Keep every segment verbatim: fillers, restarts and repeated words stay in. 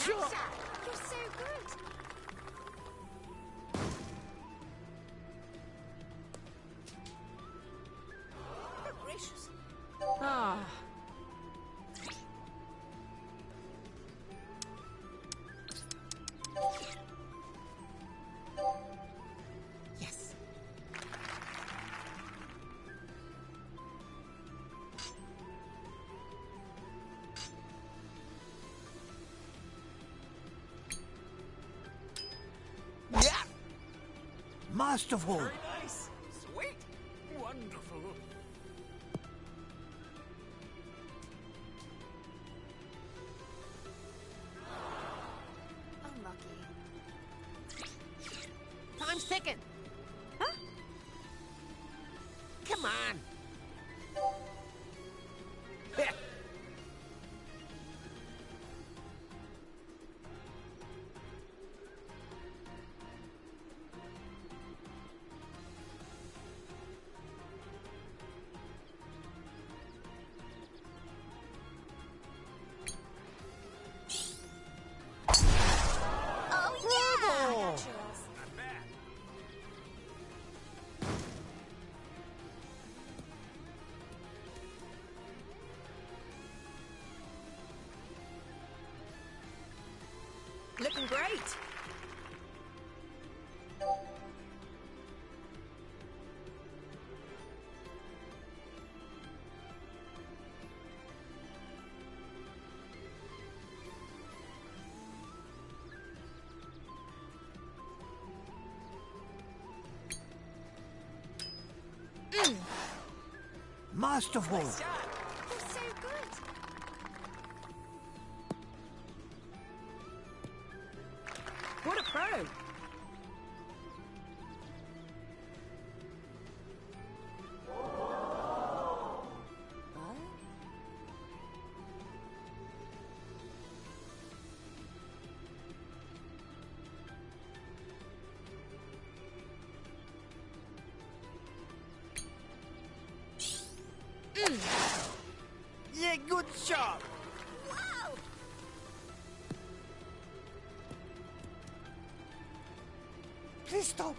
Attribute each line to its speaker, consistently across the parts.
Speaker 1: shot!
Speaker 2: You're so good. Oh, gracious.
Speaker 3: Ah. Yes.
Speaker 1: Yeah! Masterful!
Speaker 4: Very nice. Sweet. Wonderful.
Speaker 2: Unlucky.
Speaker 3: Time's ticking. Huh?
Speaker 1: Come on!
Speaker 2: Oh, yeah!
Speaker 1: Bravo!
Speaker 2: I got chills.
Speaker 4: Not bad.
Speaker 3: Looking great.
Speaker 1: Masterful!
Speaker 4: Nice shot.
Speaker 2: You're so good.
Speaker 3: What a pro.
Speaker 1: Yeah, good shot!
Speaker 2: Wow!
Speaker 1: Please stop!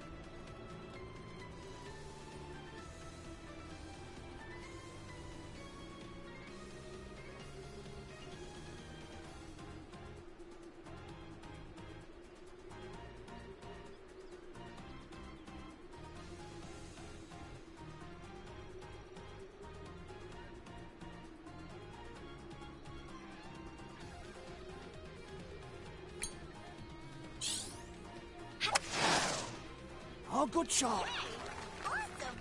Speaker 1: Oh, good shot!
Speaker 2: Awesome!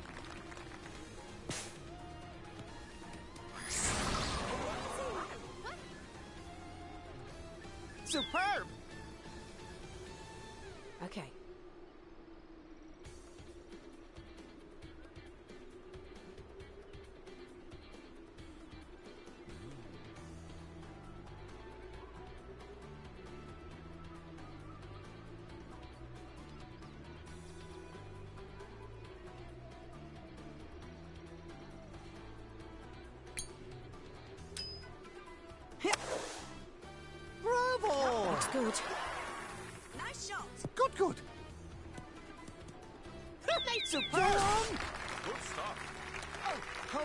Speaker 1: Superb!
Speaker 3: Okay.
Speaker 1: Bravo!
Speaker 3: Looks good.
Speaker 2: Nice shot!
Speaker 1: Good, good! Superb!
Speaker 4: Good stuff.
Speaker 1: Oh, come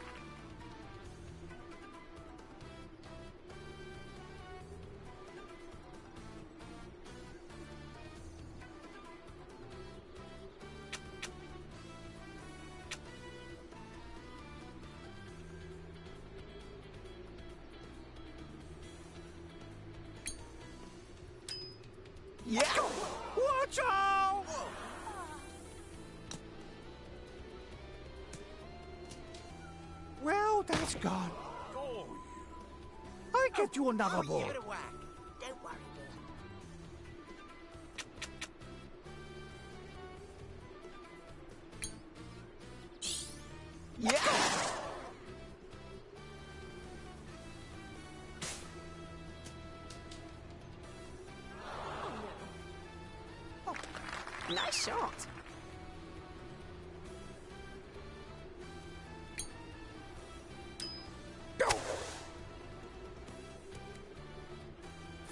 Speaker 1: Yeah! Watch out! Well, that's gone.
Speaker 4: Go.
Speaker 1: I'll get you another ball.
Speaker 2: Give it a whack. Don't worry, boy.
Speaker 1: Yeah!
Speaker 3: Nice shot.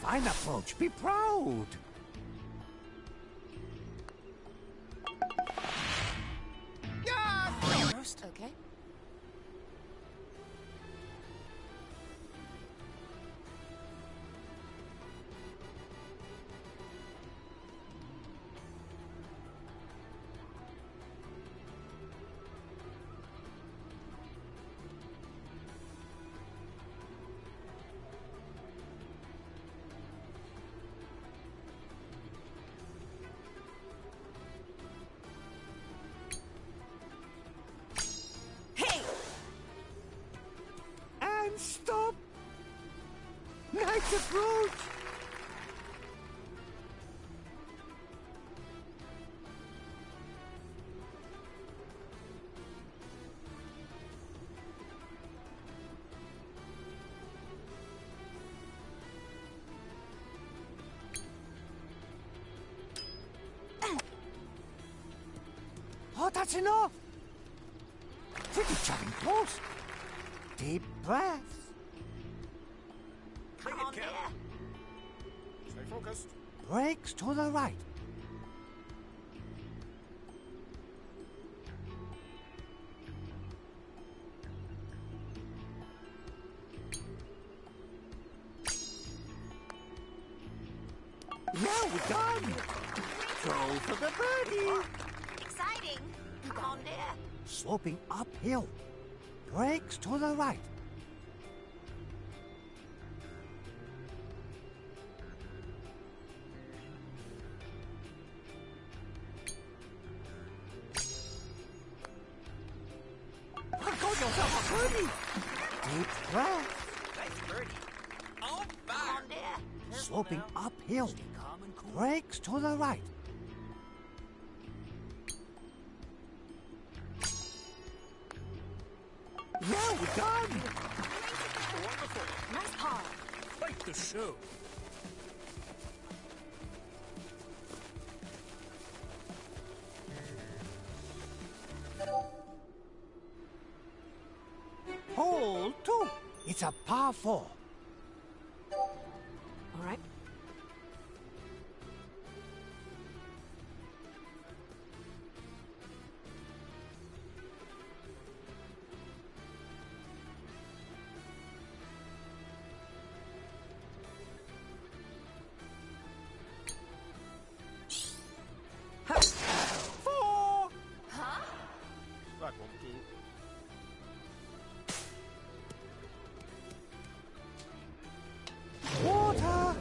Speaker 1: Fine approach. Be proud. Yeah!
Speaker 3: First, okay.
Speaker 2: Hey!
Speaker 1: And stop. Nice approach. Oh, that's enough. Pretty chatting close. Deep breaths.
Speaker 4: Bring
Speaker 2: Come on
Speaker 4: it, Kel.
Speaker 2: there.
Speaker 4: Stay focused.
Speaker 1: Brakes to the right. Now we're done. Go for the birdie.
Speaker 2: Exciting. Come on there.
Speaker 1: Sloping uphill. Brakes to the right. Got yourself a birdie. Deep breath.
Speaker 4: Nice birdie. On
Speaker 2: Come
Speaker 4: fire.
Speaker 2: on there.
Speaker 1: Sloping uphill.
Speaker 4: Calm and cool.
Speaker 1: Brakes to the right. Now we're done.
Speaker 4: Wonderful.
Speaker 2: Nice par.
Speaker 4: Quite the show.
Speaker 1: Hole two. It's a par four.
Speaker 3: All right.
Speaker 1: Four.
Speaker 2: Huh?
Speaker 4: That won't do.
Speaker 1: Water.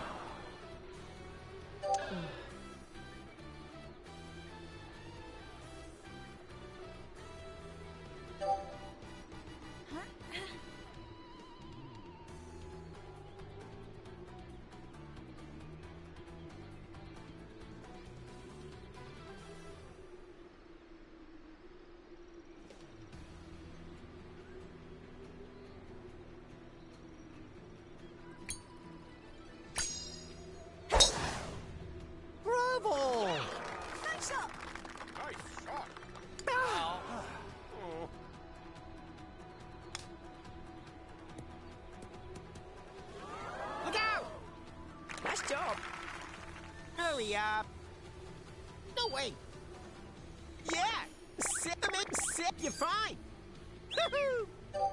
Speaker 1: Bravo.
Speaker 2: Nice shot.
Speaker 4: Nice shot.
Speaker 1: Ah.
Speaker 4: Oh.
Speaker 5: Look out! Nice job. Hurry up. No, wait. Yeah! Sit them in, sit, you're fine. Woohoo!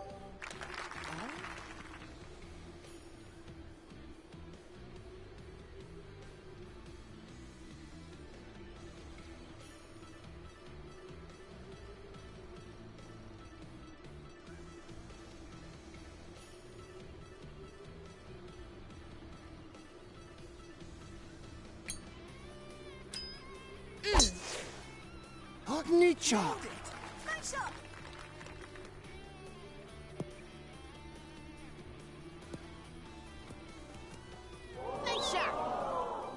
Speaker 1: Oh, neat shot.
Speaker 2: Nice shot.
Speaker 5: Nice shot.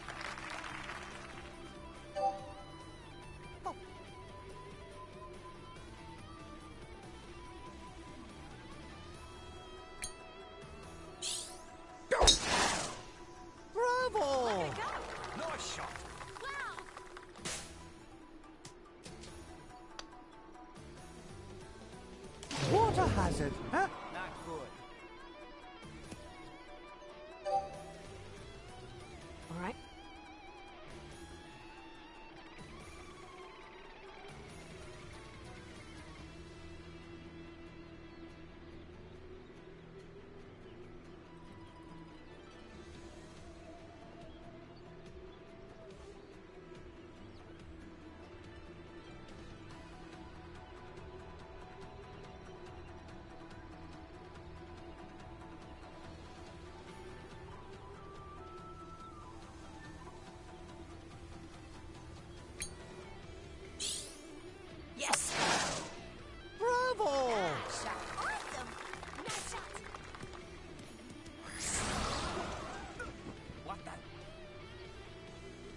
Speaker 1: Bravo.
Speaker 2: There we go.
Speaker 4: Nice shot.
Speaker 2: Wow.
Speaker 1: Water hazard, huh?
Speaker 5: Not good.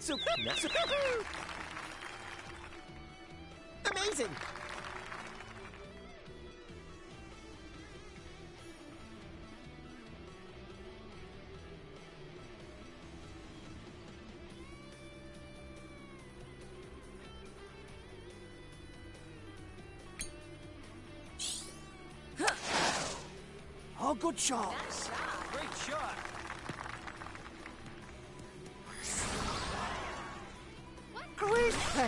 Speaker 5: Super. Super. Amazing.
Speaker 1: Oh, good shot.
Speaker 4: Great shot.
Speaker 1: Great play.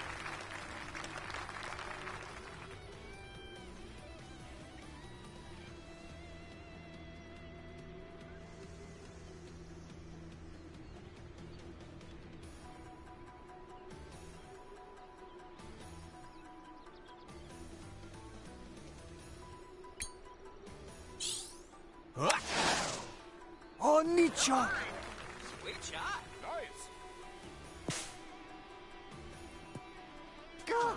Speaker 1: Oh, neat shot.
Speaker 4: Sweet shot. Nice.
Speaker 1: Go.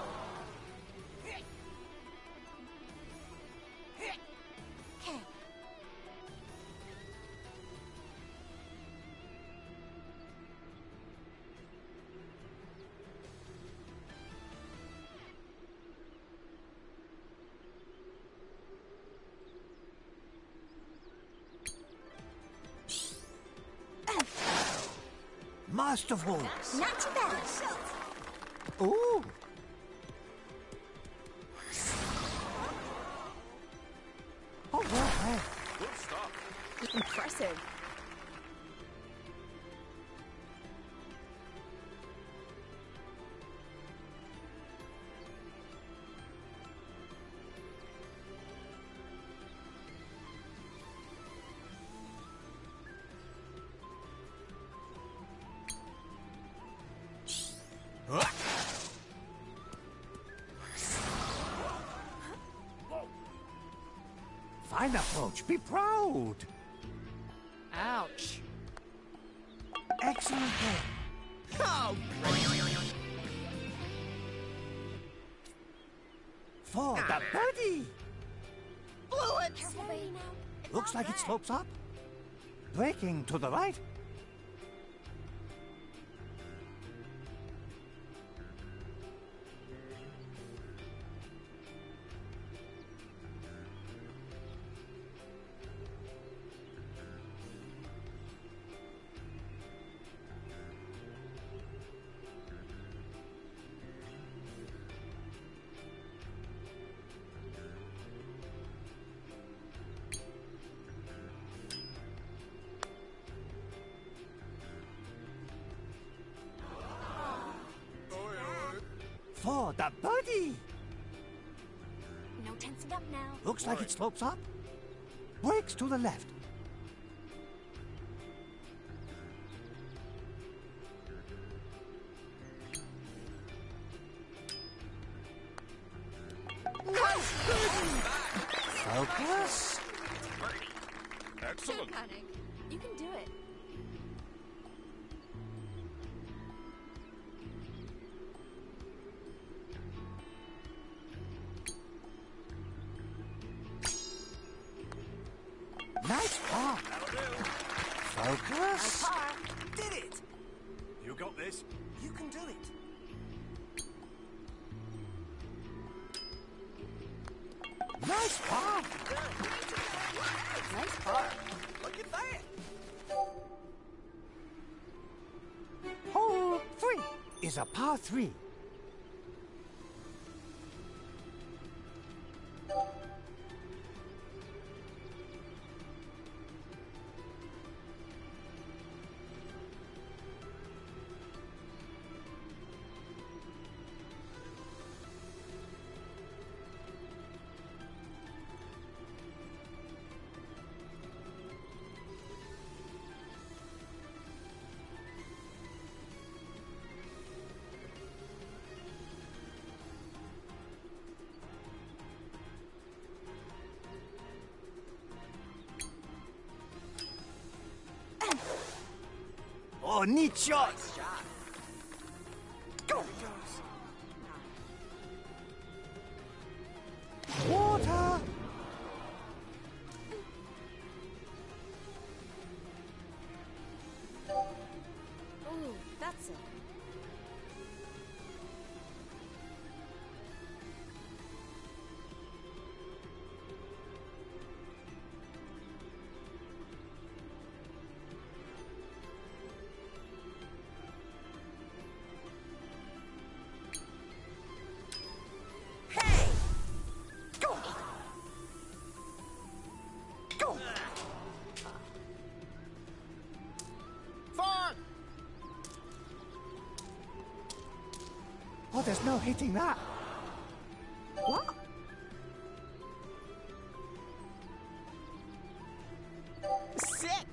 Speaker 2: Okay.
Speaker 1: Masterful.
Speaker 2: Not too bad.
Speaker 1: Ooh. Oh, well played.
Speaker 4: Good stuff.
Speaker 3: Impressive.
Speaker 1: Fine approach. Be proud.
Speaker 3: Ouch.
Speaker 1: Excellent play.
Speaker 5: Oh,
Speaker 1: For the birdie.
Speaker 5: blew it.
Speaker 2: Careful, baby. Now.
Speaker 1: Looks like it slopes up. Breaking to the right. For the birdie.
Speaker 2: No tensing up now.
Speaker 1: Looks like it slopes up. Breaks to the left. Focus.
Speaker 4: Excellent.
Speaker 2: Don't panic. You can do it.
Speaker 1: Nice par.
Speaker 4: That'll do.
Speaker 1: Focus.
Speaker 2: Par.
Speaker 5: Did it.
Speaker 4: You got this.
Speaker 5: You can do it.
Speaker 1: Nice par.
Speaker 3: Nice par.
Speaker 5: Look at that.
Speaker 1: Hole three is a par three. Oh, neat shot. Go. Water.
Speaker 3: Ooh, That's it.
Speaker 5: Hey! Go! Go! Fun!
Speaker 1: Oh, there's no hitting that.
Speaker 3: What?
Speaker 5: Sick!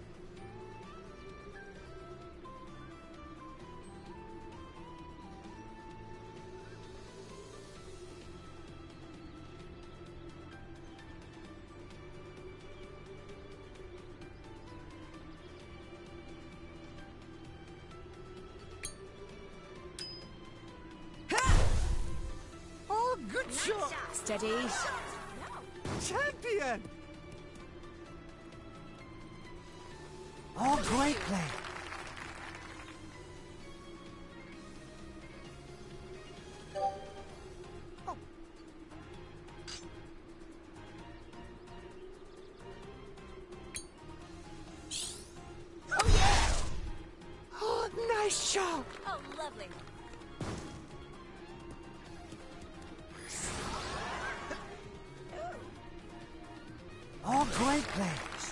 Speaker 1: Oh, good shot.
Speaker 3: Steady.
Speaker 1: Champion. Oh, great play.
Speaker 5: Oh yeah!
Speaker 1: Oh, nice shot.
Speaker 2: Oh, lovely.
Speaker 1: Oh, great play.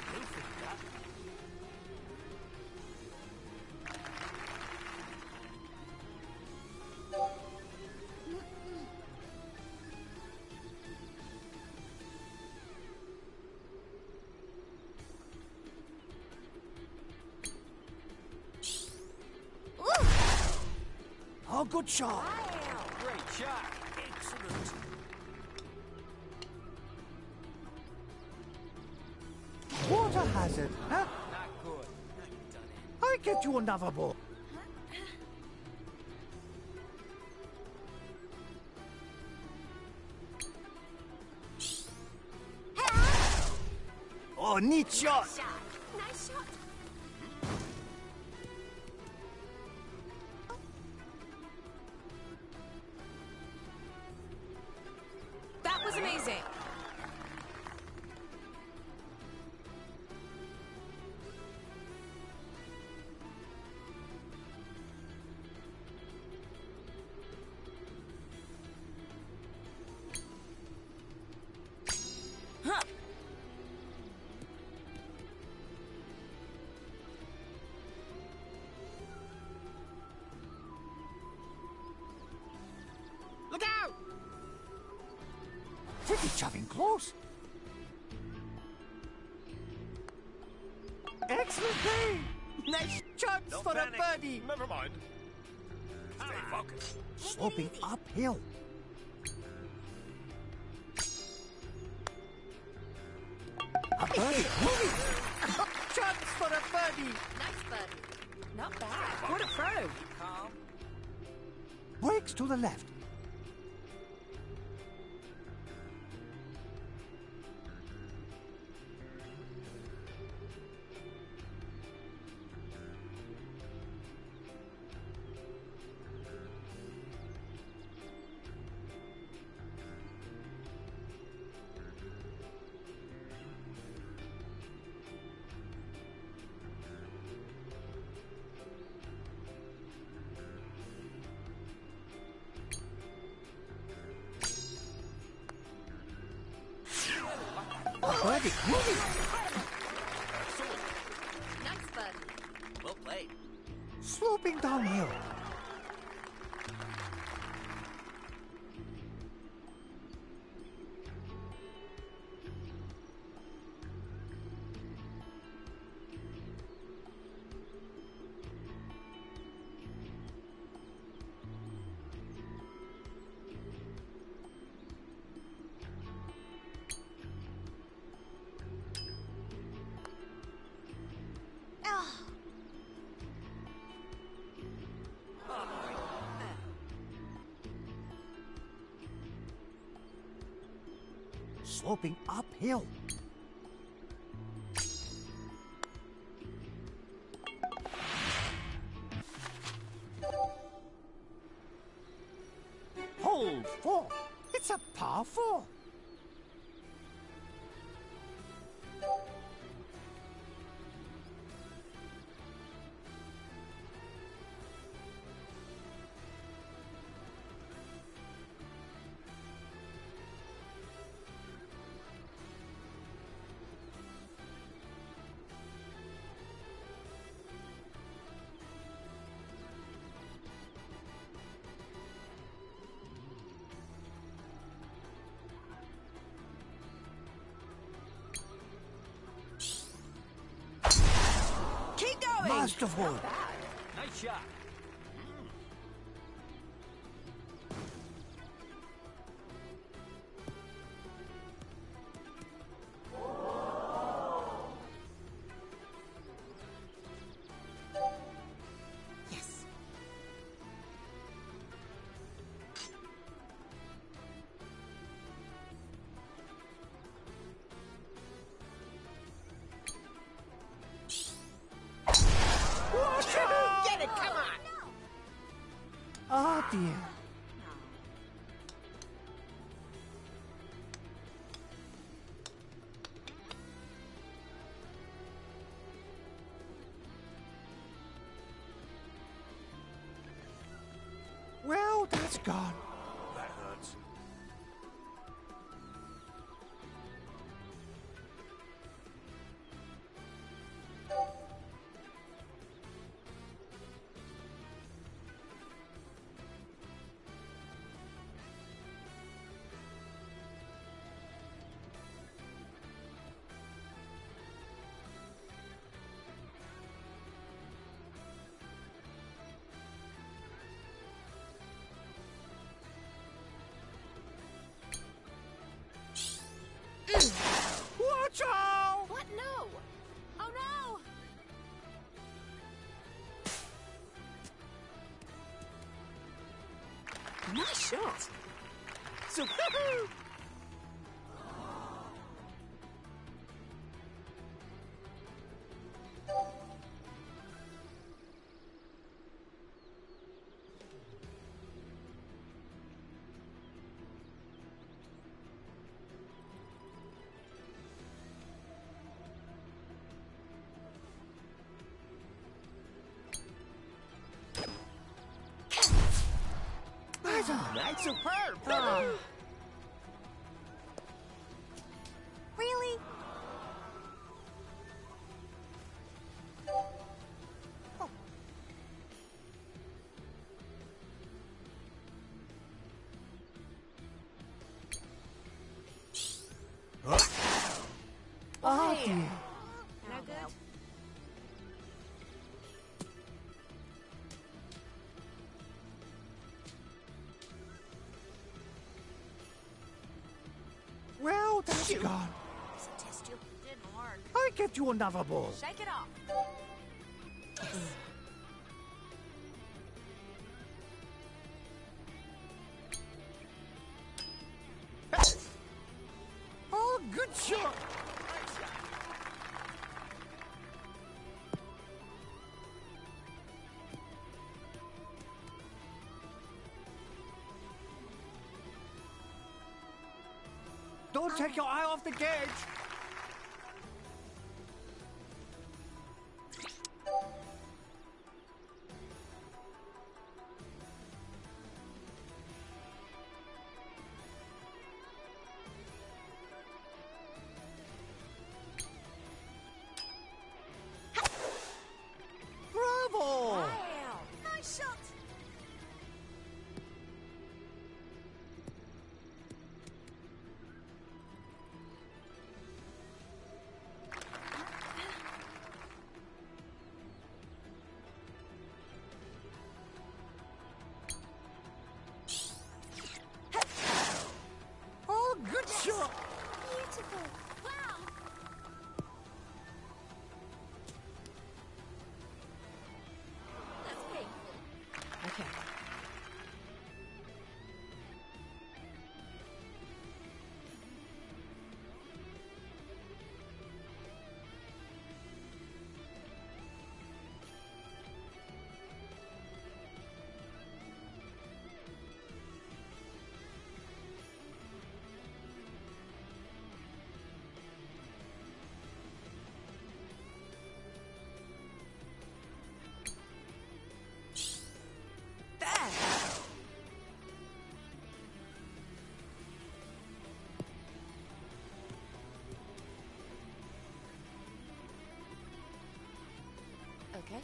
Speaker 1: Oh, good shot.
Speaker 4: Great shot. Excellent.
Speaker 1: Water hazard, huh?
Speaker 4: Not good. Now you've done it.
Speaker 1: I get you another ball. Oh, neat shot.
Speaker 2: Shot. Nice shot.
Speaker 3: That was amazing.
Speaker 5: Huh! Look out!
Speaker 1: Pretty chuffing close. Excellent play.
Speaker 5: Nice chance
Speaker 4: Don't
Speaker 5: for
Speaker 4: panic.
Speaker 5: a birdie!
Speaker 4: Never mind. Stay focused.
Speaker 1: Sloping uphill. A birdie.
Speaker 5: Chance for a birdie!
Speaker 2: Nice birdie.
Speaker 3: Not bad. What a pro.
Speaker 4: Calm.
Speaker 1: Breaks to the left. A birdie.
Speaker 4: Excellent.
Speaker 2: Nice birdie.
Speaker 5: Well played.
Speaker 1: Sloping downhill.
Speaker 2: Oh,
Speaker 1: Sloping uphill. four. It's a par four.
Speaker 3: Keep going.
Speaker 1: Masterful.
Speaker 4: Nice shot.
Speaker 3: Yes.
Speaker 5: Get it, come on!
Speaker 1: Oh dear. Well, that's gone.
Speaker 4: That hurts.
Speaker 1: Watch out!
Speaker 2: What? No! Oh no!
Speaker 3: Nice shot.
Speaker 5: So, nice, superb.
Speaker 2: Really?
Speaker 1: Oh dear.
Speaker 2: No good?
Speaker 1: Well, that's gone.
Speaker 2: Guess I'll test you. Didn't work.
Speaker 1: I'll get you another ball.
Speaker 2: Shake it off.
Speaker 1: Oh, good shot. Don't take your eye off the gauge. Bravo!
Speaker 2: Wow. Nice shot. Okay.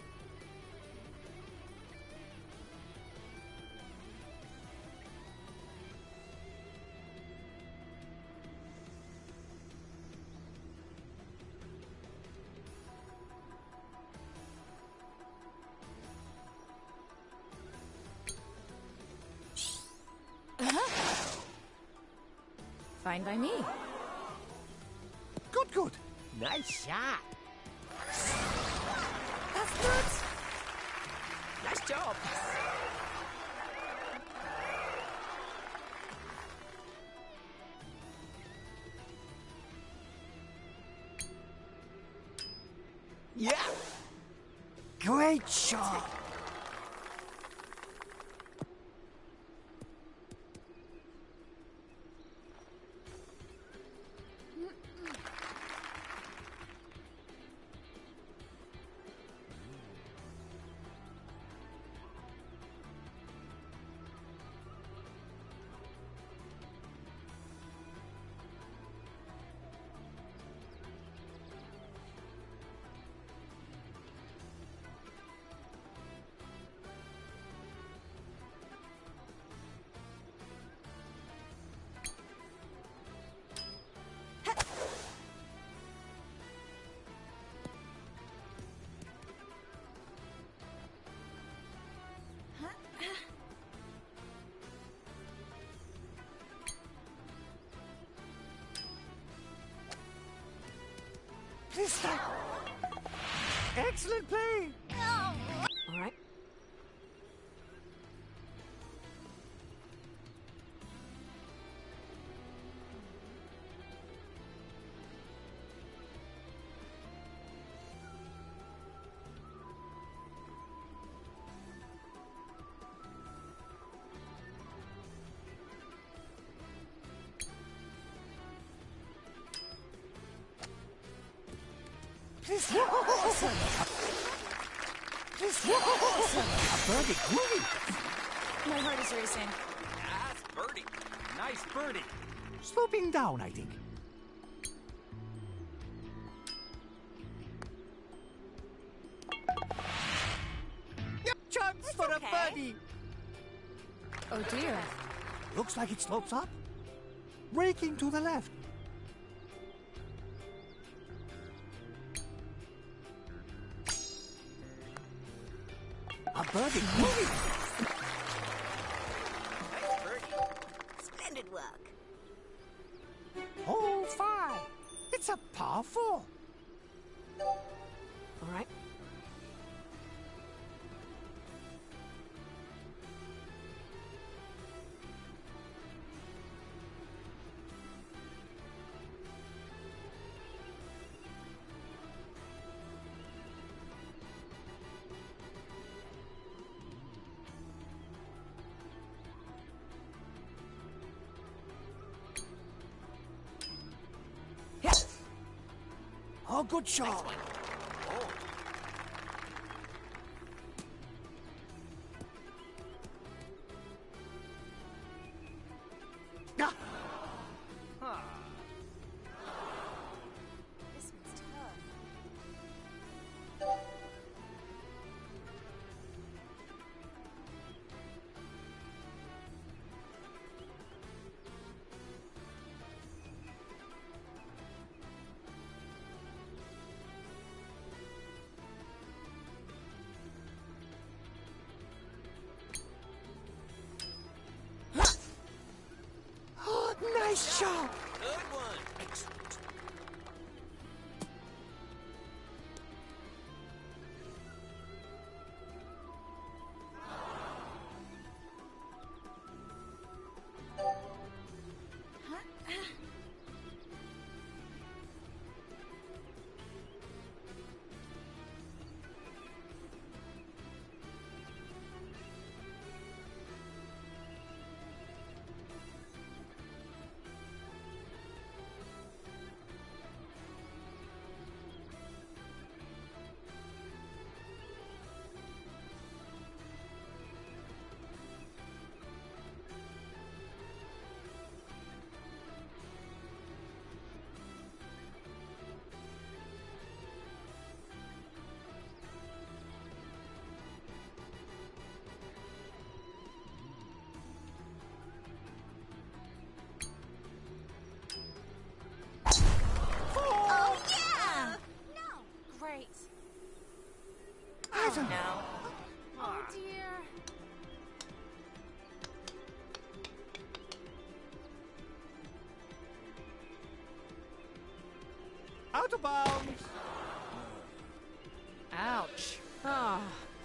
Speaker 2: Fine by me.
Speaker 1: Good, good.
Speaker 5: Nice shot.
Speaker 3: That's good.
Speaker 5: Nice job. Yeah.
Speaker 1: Great shot. Please stop. Excellent play.
Speaker 2: All right.
Speaker 1: Please stop. Awesome. Please stop. Awesome. A birdie. Groovy.
Speaker 2: My heart is racing.
Speaker 4: Nice birdie. Nice birdie.
Speaker 1: Sloping down, I think.
Speaker 5: Chance for
Speaker 2: okay.
Speaker 5: a birdie.
Speaker 2: Oh dear.
Speaker 1: Looks like it slopes up. Raking to the left. A birdie. Groovy.
Speaker 4: Nice birdie.
Speaker 3: Splendid work.
Speaker 1: Hole five. It's a par four.
Speaker 2: All right.
Speaker 1: Oh, good shot.
Speaker 4: Oh,
Speaker 1: Ah,
Speaker 4: huh.
Speaker 2: This one's tough.
Speaker 1: oh, nice shot.
Speaker 4: Good one. Excellent.
Speaker 2: great.
Speaker 1: Isaac!
Speaker 2: No. Oh dear.
Speaker 1: Out of bounds!
Speaker 5: Ouch. Ah.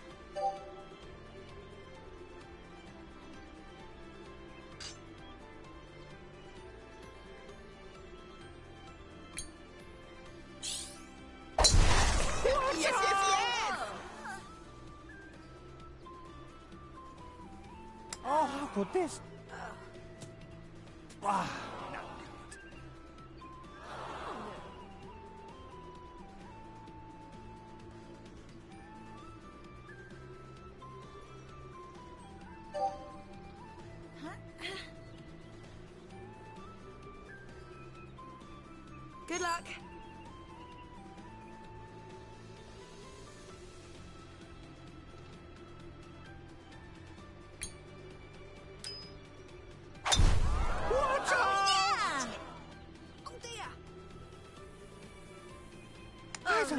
Speaker 5: Yes, yes, yes!
Speaker 1: Oh, how could this? Ah, no.
Speaker 3: Good luck.
Speaker 1: Watch out!
Speaker 3: Oh dear.
Speaker 1: Isaac!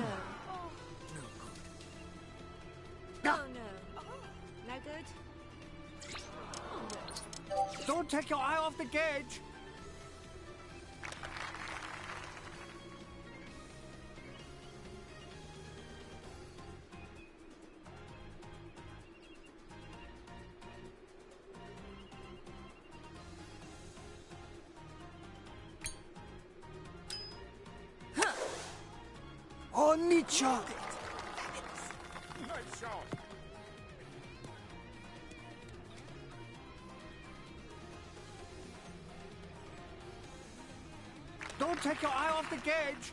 Speaker 3: Oh no. No good.
Speaker 1: Don't take your eye off the gauge! Oh, Nietzsche!
Speaker 4: Nice shot.
Speaker 1: Don't take your eye off the gauge!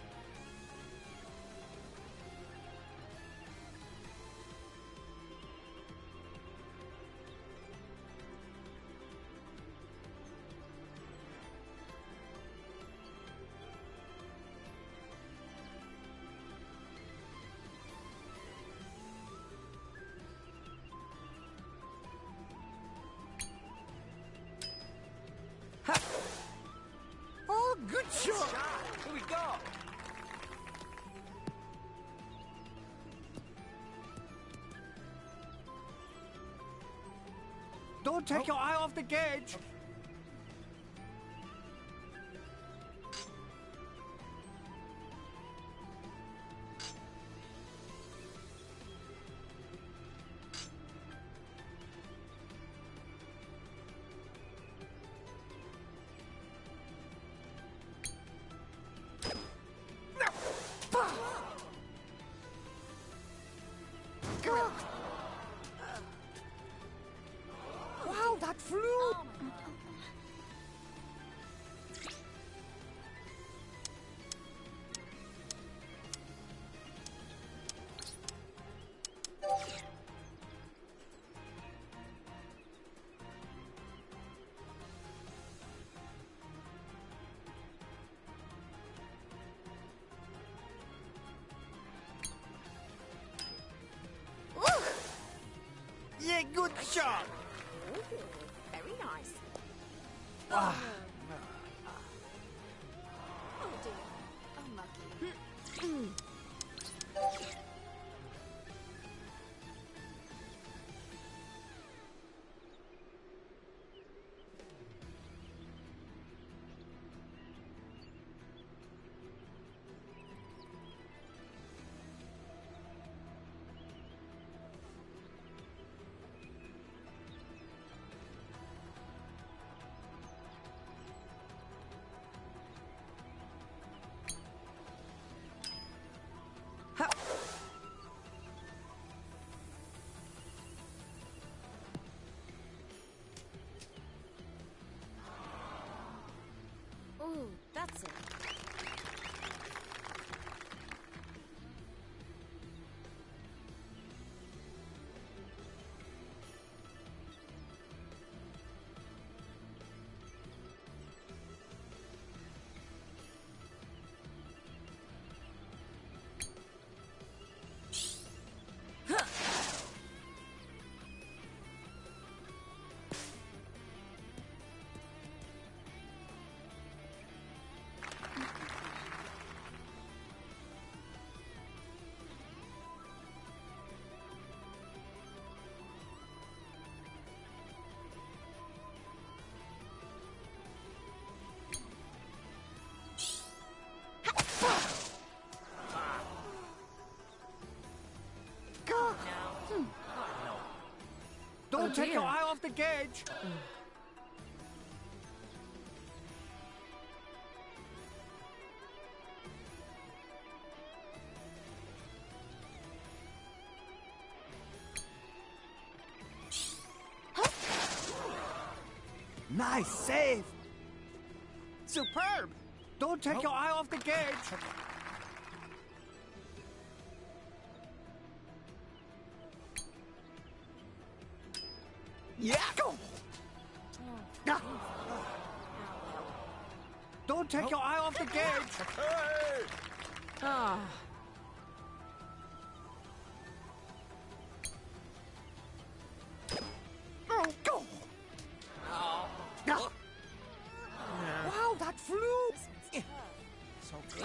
Speaker 1: Oh, good shot!
Speaker 4: Here we go.
Speaker 1: Don't take your eye off the gauge! Wow, that flew!
Speaker 2: Oh my god.
Speaker 1: Yeah, good shot!
Speaker 3: Ooh, very nice.
Speaker 1: Ah,
Speaker 2: Oh dear. Unlucky.
Speaker 1: Don't take
Speaker 5: dear.
Speaker 1: your eye off the gauge. Nice save.
Speaker 4: Superb!
Speaker 1: Don't take your eye off the gauge.
Speaker 4: Yeah!
Speaker 1: Go. Ah. Don't take your eye off the gauge.
Speaker 4: Hey!
Speaker 5: Ah.
Speaker 1: Oh, go.
Speaker 4: Oh.
Speaker 1: Ah. Wow, that flew.
Speaker 4: So good.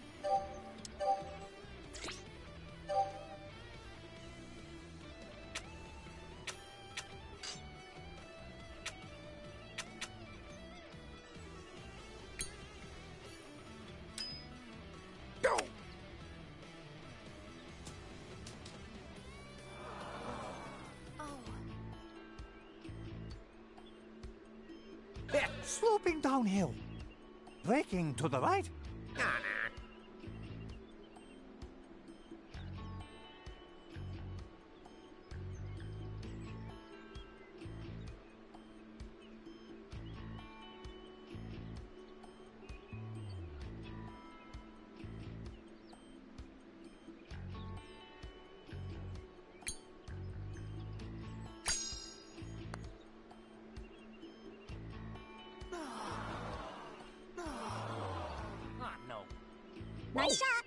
Speaker 1: Go.
Speaker 2: Oh.
Speaker 1: Sloping downhill. Braking to the right.
Speaker 4: Ah, no.
Speaker 3: Nice shot.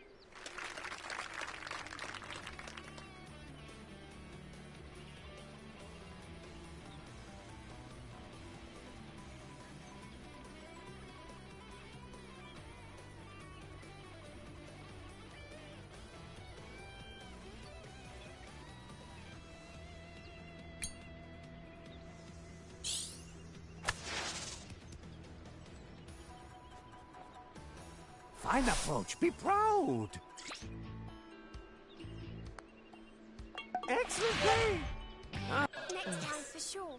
Speaker 1: Fine approach. Be proud. Excellent play.
Speaker 2: Next time for sure.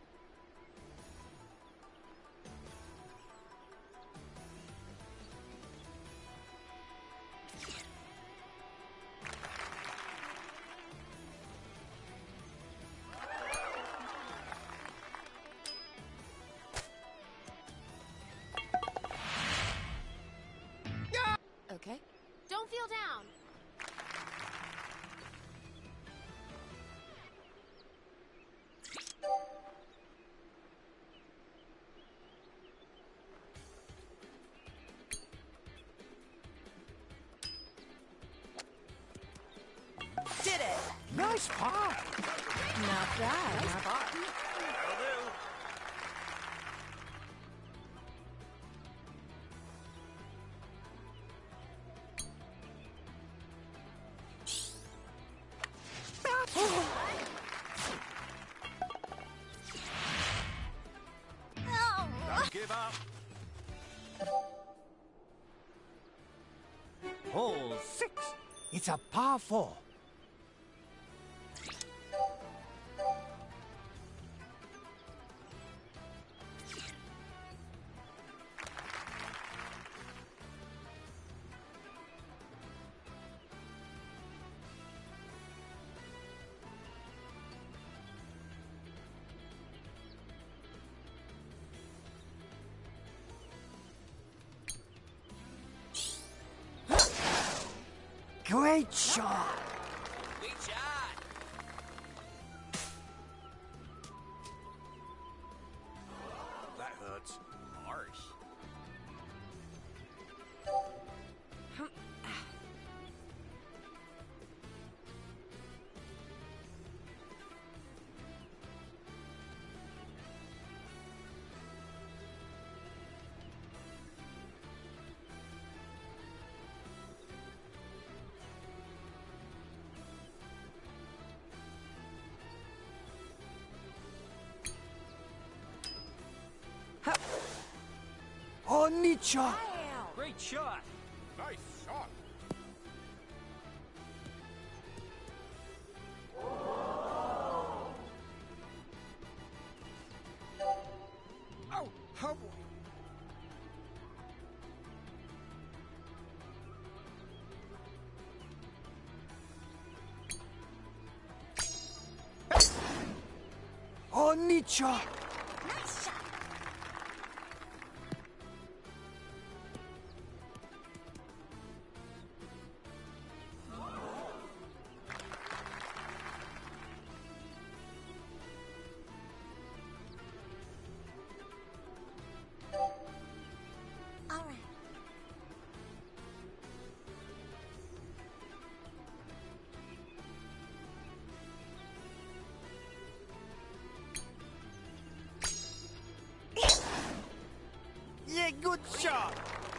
Speaker 2: Okay. Don't feel down.
Speaker 5: Did it.
Speaker 1: Nice par.
Speaker 5: Not bad. Not bad.
Speaker 4: That'll do. Don't give up.
Speaker 1: Hole six. It's a par four. Great shot.
Speaker 4: Big shot. That hurts. Harsh.
Speaker 1: Onitsha.
Speaker 4: Great shot.
Speaker 6: Nice shot.
Speaker 1: Oh, neat shot.
Speaker 3: Nice shot.
Speaker 2: All right.
Speaker 1: Yeah, good shot.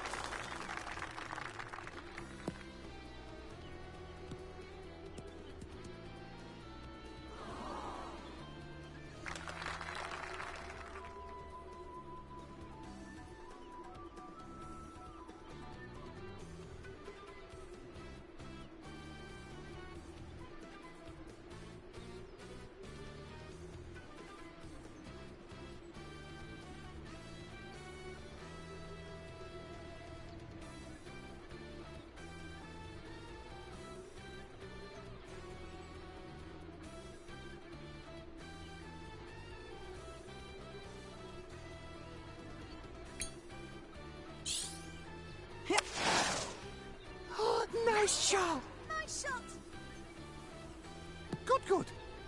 Speaker 1: Oh, nice shot.
Speaker 3: Nice shot.
Speaker 1: Good, good.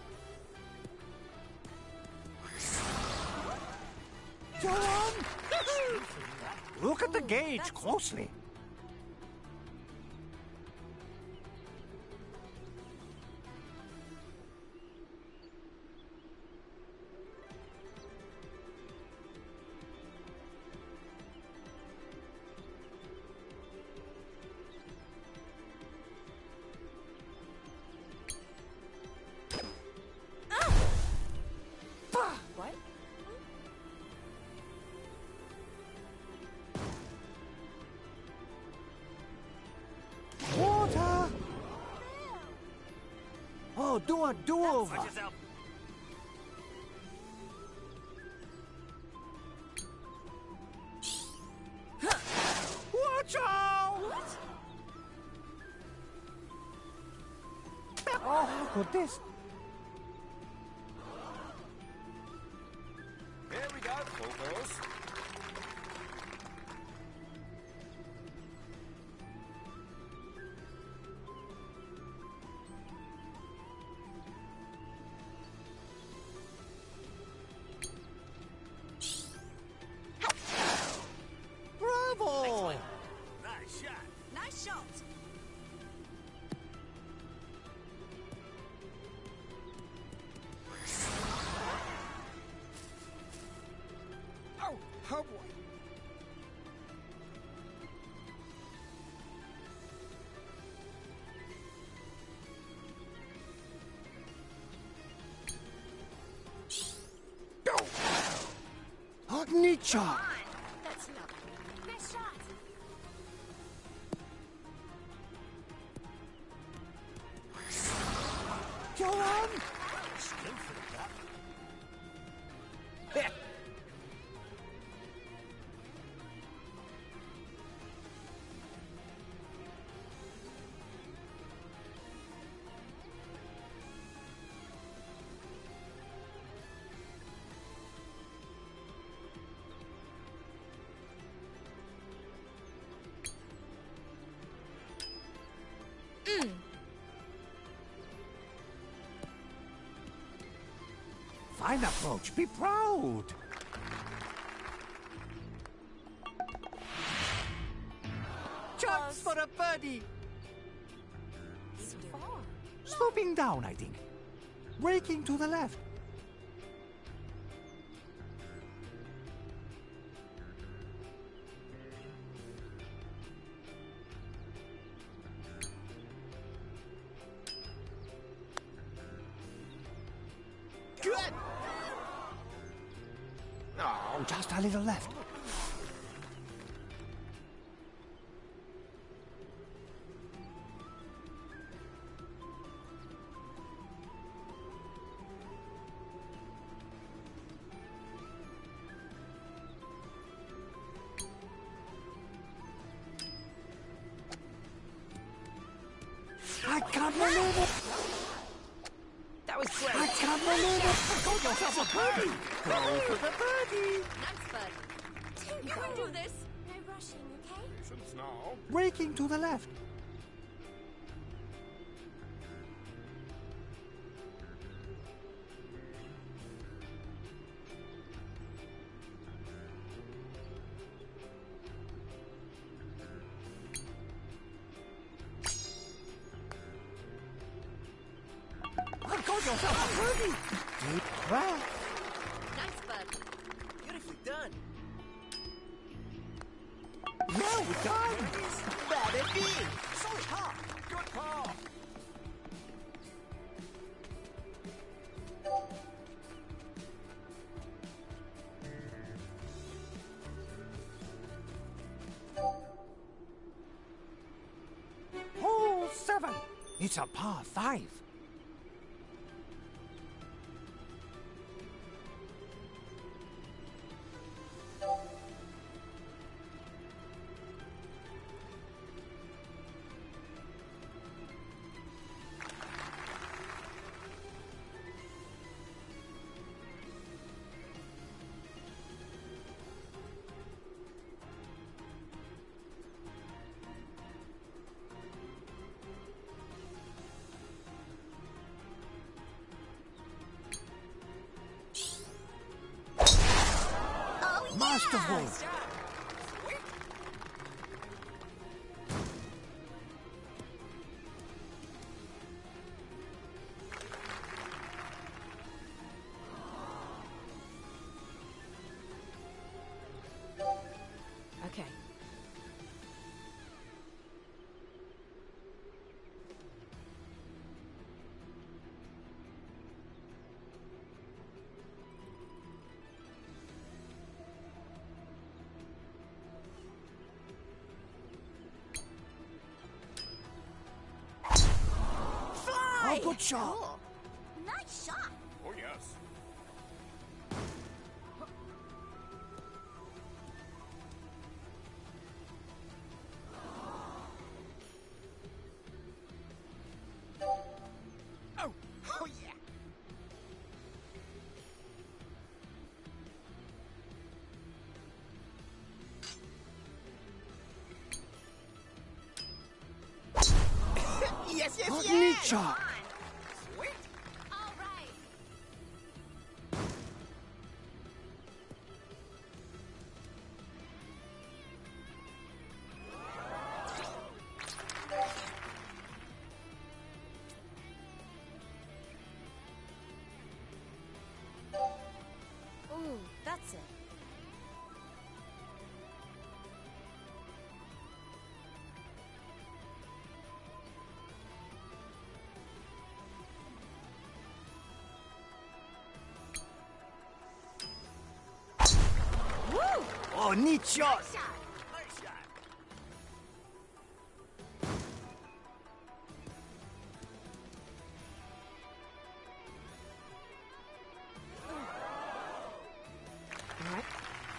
Speaker 1: Go on. Look at the gauge closely.
Speaker 5: What?
Speaker 1: Water. Oh, do a do-over.
Speaker 4: Watch yourself.
Speaker 1: Watch out! Oh, look at this.
Speaker 4: Here we go, full force.
Speaker 1: Bravo!
Speaker 4: Nice shot.
Speaker 3: Nice shot.
Speaker 1: Oh, oh boy. Go! Oh, neat shot.
Speaker 2: That's lovely. Best shot.
Speaker 1: Go on.
Speaker 4: Skillful, that.
Speaker 1: Yeah. Fine approach. Be proud. Chance for a birdie.
Speaker 5: So far.
Speaker 1: Sloping down, I think. Braking to the left. Good. Oh, just a little left. I can't maneuver.
Speaker 5: That was great.
Speaker 1: I can't Got yourself a birdie! Go for the birdie!
Speaker 5: Nice bird. You can do this.
Speaker 2: No rushing, okay?
Speaker 4: Patience now.
Speaker 1: Braking to the left. Got yourself a birdie! Deep breath.
Speaker 5: Nice bird.
Speaker 6: Beautifully done.
Speaker 1: Well done!
Speaker 6: Bad at being.
Speaker 4: Solid par. Good par.
Speaker 1: Hole seven. It's a par five. Masterful.
Speaker 5: Okay.
Speaker 1: Oh, good shot.
Speaker 3: Cool. Nice shot.
Speaker 4: Oh, yes.
Speaker 6: Oh, oh yeah. Yes, yes,
Speaker 1: Oh,
Speaker 6: yes.
Speaker 1: neat shot.
Speaker 6: Sweet.
Speaker 2: All right.
Speaker 5: Ooh, that's it.
Speaker 1: Oh, neat shot.
Speaker 4: Nice shot.
Speaker 5: All right.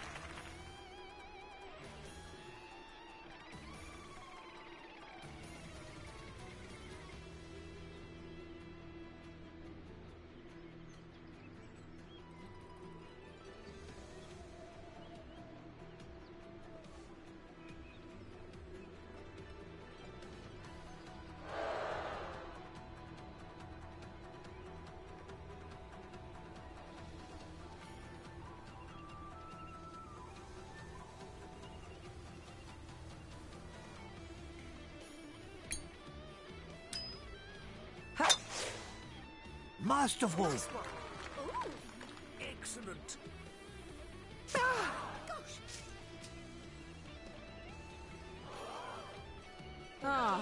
Speaker 1: Masterful.
Speaker 4: Excellent.
Speaker 5: Ah.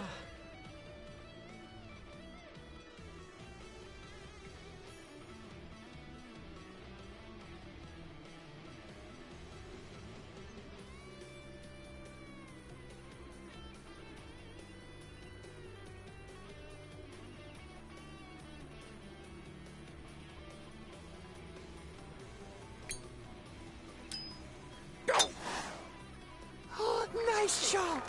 Speaker 1: Oh, nice shot.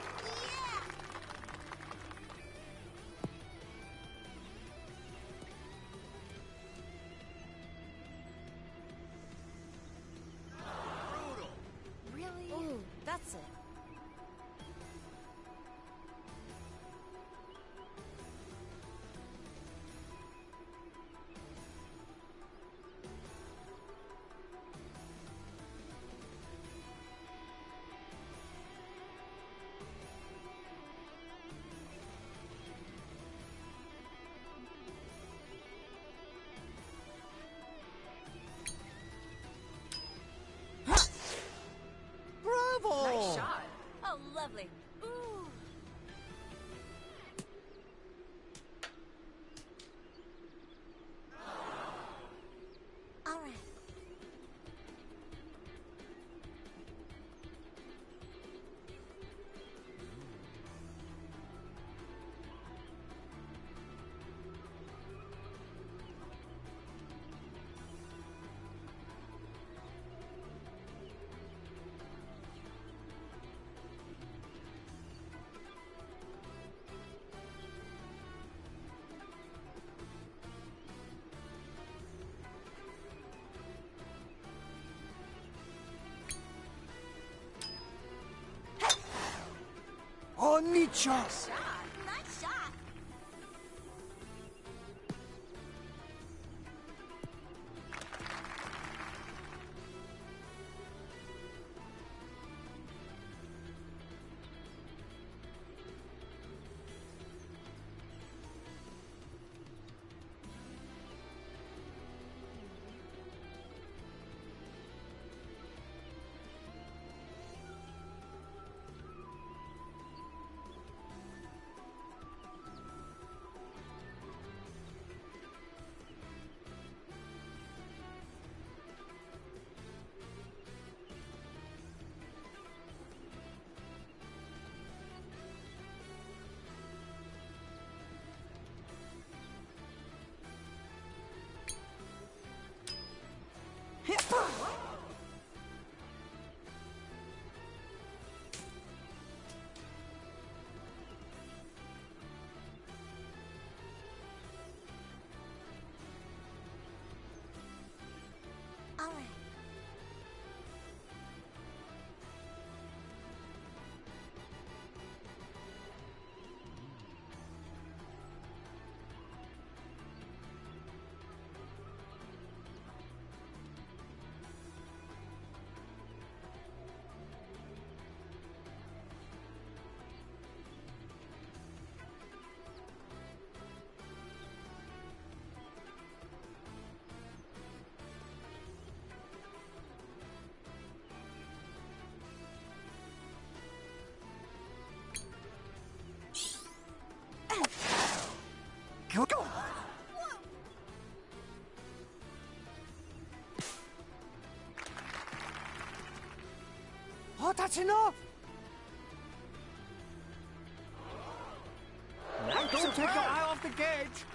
Speaker 1: Neat shot.
Speaker 3: Shot. Nice shot. All right.
Speaker 1: Go, go. Oh, that's enough. Don't take your eye off the gauge.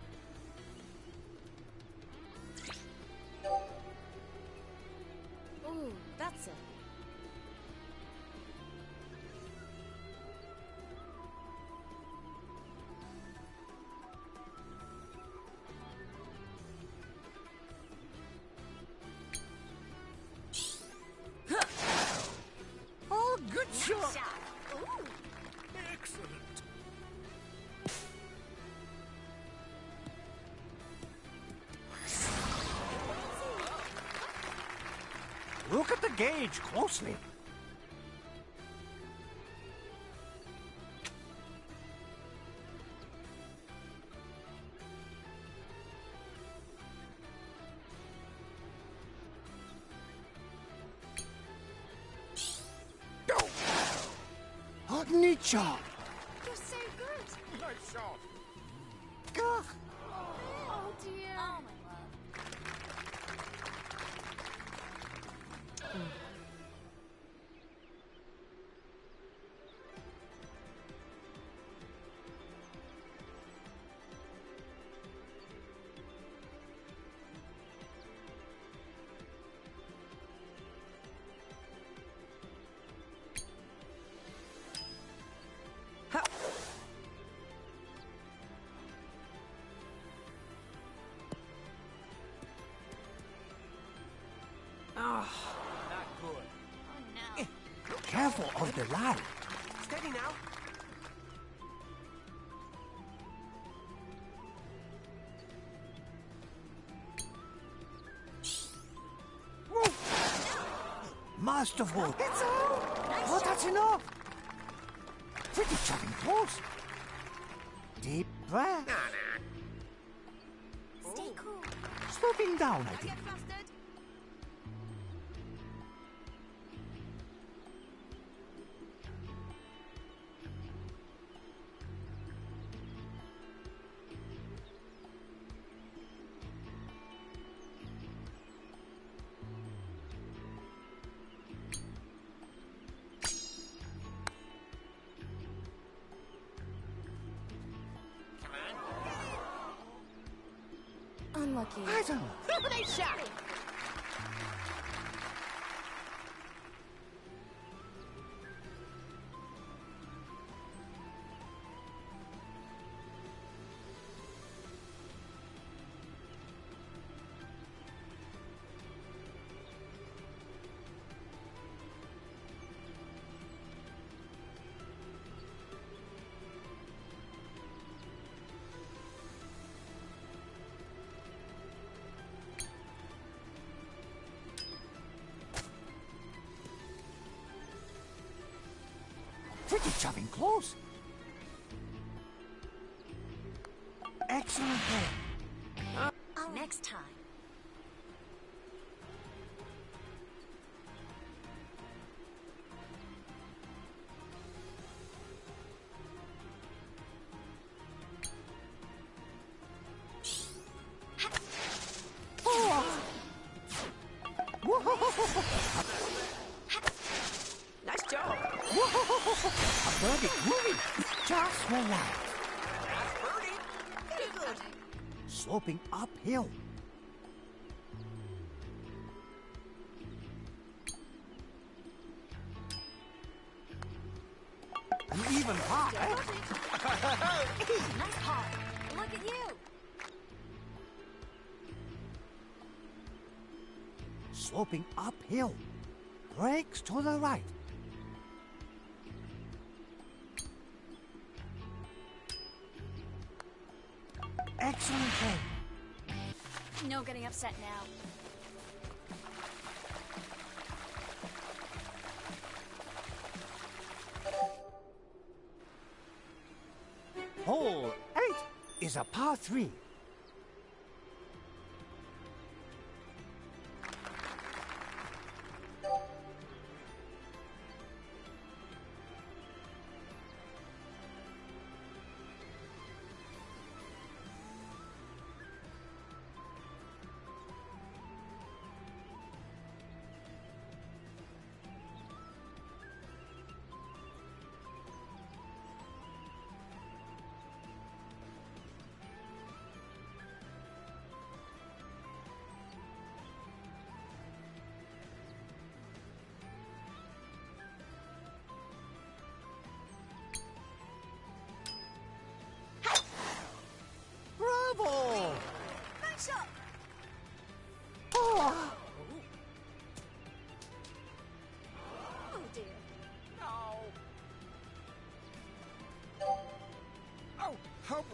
Speaker 5: Ooh, that's it.
Speaker 1: Oh, good shot.
Speaker 3: Shot. Ooh.
Speaker 4: Excellent.
Speaker 1: Look at the gauge closely. Go. Oh, neat shot.
Speaker 5: You're so good.
Speaker 4: Nice shot.
Speaker 1: Gah.
Speaker 5: Oh dear.
Speaker 3: Oh my love.
Speaker 1: Ha. Ah,
Speaker 6: Not good.
Speaker 3: Oh no.
Speaker 1: careful of the ladder.
Speaker 6: Steady now.
Speaker 1: Masterful. It's out. Oh, that's enough. Pretty chugging close. Deep breath.
Speaker 3: Stay cool.
Speaker 1: Sloping down, I think.
Speaker 5: Get flustered.
Speaker 3: Unlucky.
Speaker 1: I don't know.
Speaker 3: Nice shot.
Speaker 1: shoving close. Excellent play.
Speaker 3: Oh, next time.
Speaker 6: Nice job.
Speaker 1: A birdie moving. Just relax.
Speaker 6: That's birdie.
Speaker 3: Pretty good.
Speaker 1: Sloping uphill. An even par, eh?
Speaker 3: Nice par. Look at you.
Speaker 1: Sloping uphill. Brakes to the right. Excellent play.
Speaker 3: No getting upset now.
Speaker 1: Hole eight is a par three. Bravo!
Speaker 3: Nice shot.
Speaker 1: Oh,
Speaker 3: Oh dear.
Speaker 6: No.
Speaker 4: Oh, oh boy.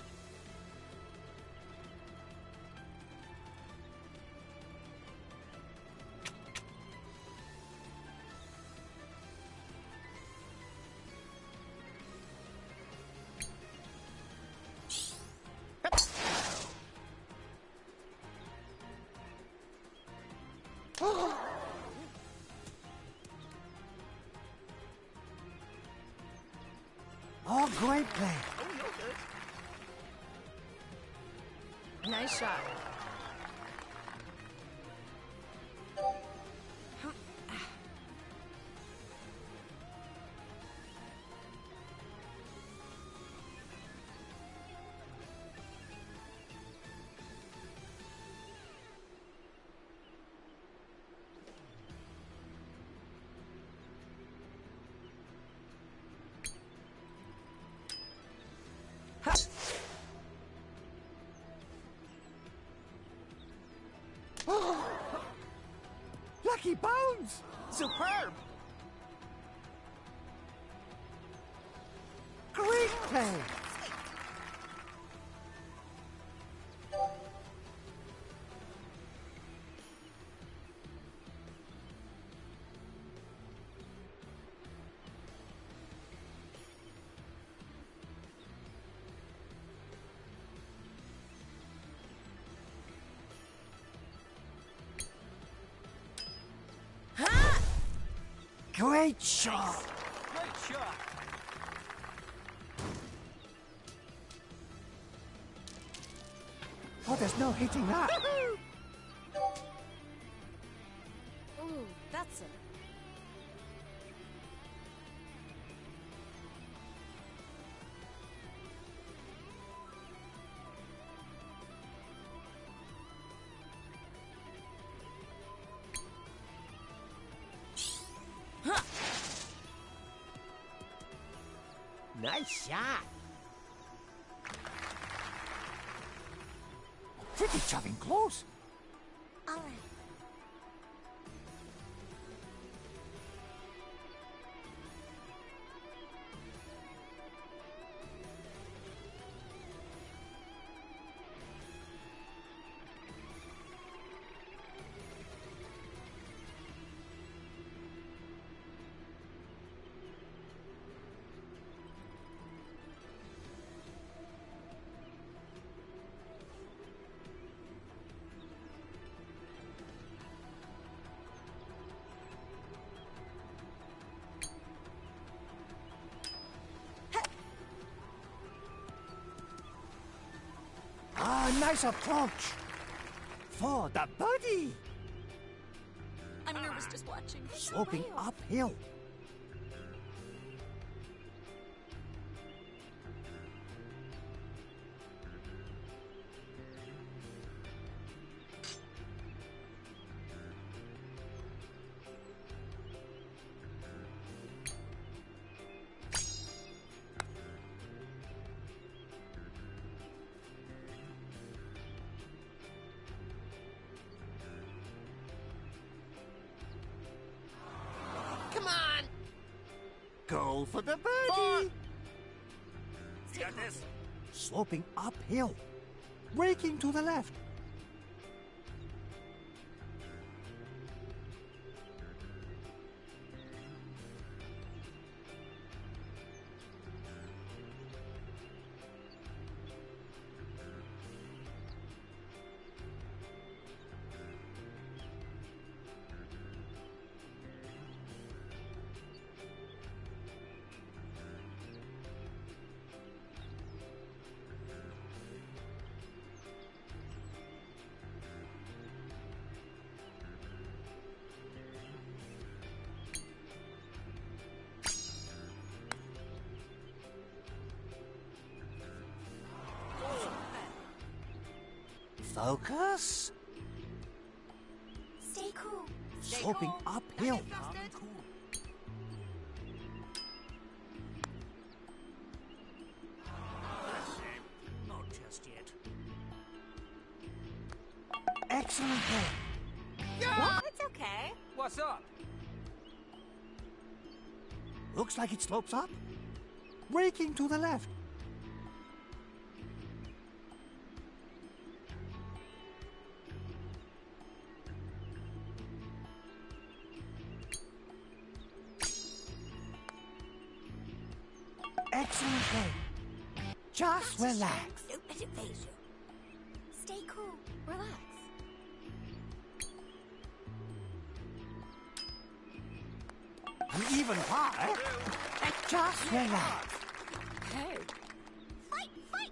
Speaker 1: oh, great play.
Speaker 6: Oh, you're good.
Speaker 5: Nice shot.
Speaker 1: Lucky bounce.
Speaker 6: Superb.
Speaker 1: Great play. Great shot.
Speaker 6: Good shot.
Speaker 1: Oh, there's no hitting that.
Speaker 5: Ooh, that's it.
Speaker 6: Nice shot.
Speaker 1: Pretty shoving close.
Speaker 3: All right.
Speaker 1: Ah, nice approach. For the birdie.
Speaker 3: I'm nervous just watching.
Speaker 1: Sloping uphill.
Speaker 6: Come on!
Speaker 1: Go for the birdie.
Speaker 6: You got this?
Speaker 1: Sloping uphill. Braking to the left. Focus.
Speaker 3: Stay cool.
Speaker 1: Sloping uphill.
Speaker 6: Not just yet.
Speaker 1: Excellent play.
Speaker 5: It's okay.
Speaker 6: What's up?
Speaker 1: Looks like it slopes up. Braking to the left. Excellent play. Just relax.
Speaker 3: Don't let it phase you. Stay cool.
Speaker 5: Relax.
Speaker 1: An even par, eh? Just relax.
Speaker 5: Hey.
Speaker 3: Fight, fight.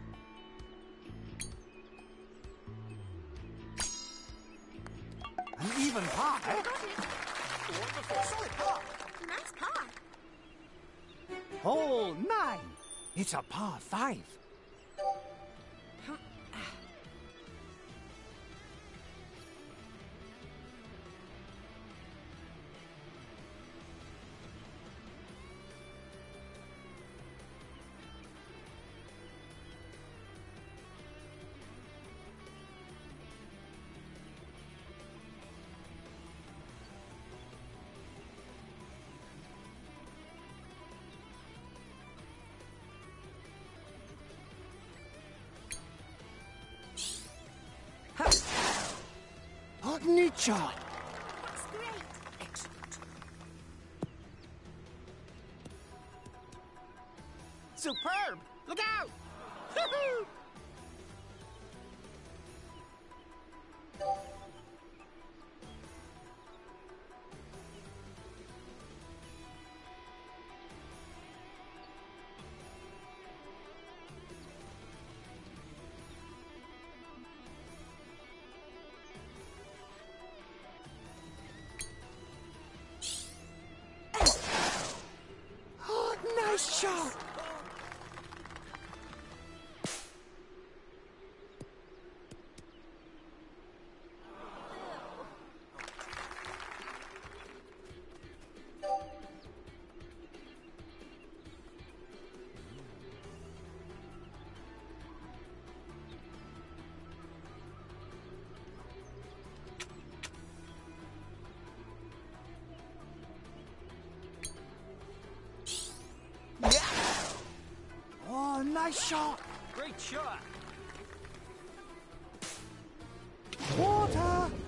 Speaker 1: An even par, eh?
Speaker 3: Solid par. Nice par.
Speaker 1: Hole nine. It's a par five. Oh, neat shot.
Speaker 3: That's great.
Speaker 6: Excellent. Superb! Look out! Woohoo!
Speaker 1: Oh, nice shot. Oh, nice shot.
Speaker 6: Great shot!
Speaker 1: Water.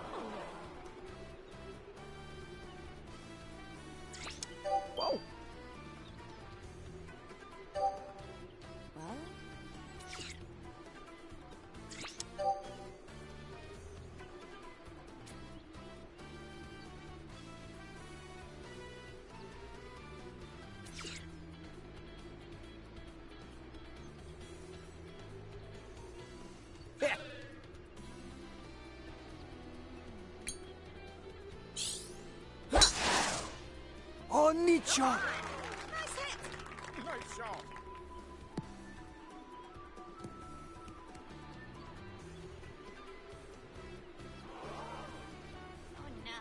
Speaker 6: Whoa!
Speaker 5: Well,
Speaker 1: Great shot.
Speaker 3: Nice hit.
Speaker 4: Nice shot.
Speaker 3: Oh no.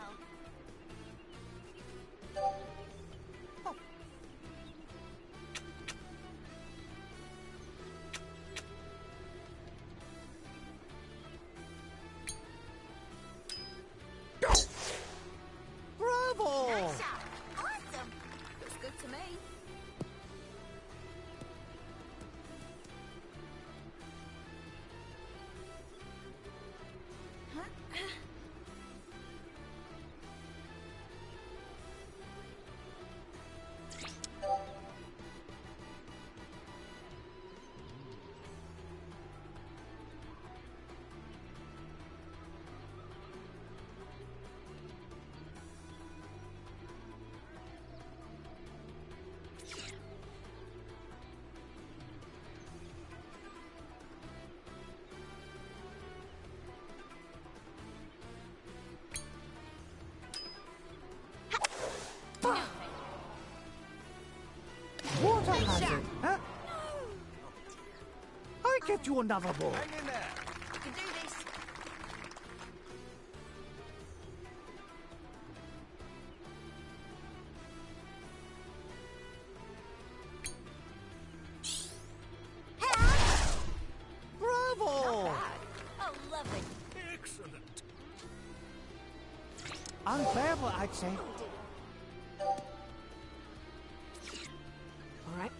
Speaker 1: Bravo.
Speaker 3: Nice shot. Awesome.
Speaker 5: Looks good to me.
Speaker 1: What a hazard, huh? I get you another ball.
Speaker 6: Hang in there.
Speaker 3: You can do this.
Speaker 1: Bravo.
Speaker 3: Oh, lovely.
Speaker 4: Excellent.
Speaker 1: Unplayable, I'd say.
Speaker 5: All right.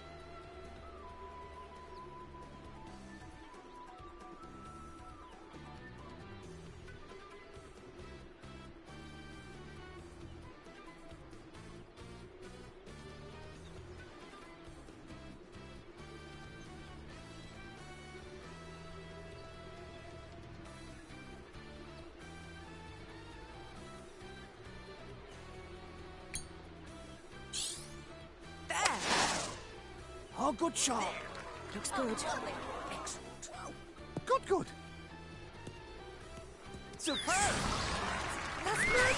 Speaker 1: Oh, good shot.
Speaker 5: Looks good.
Speaker 3: Lovely.
Speaker 1: Good, good.
Speaker 6: Superb.
Speaker 3: That's good.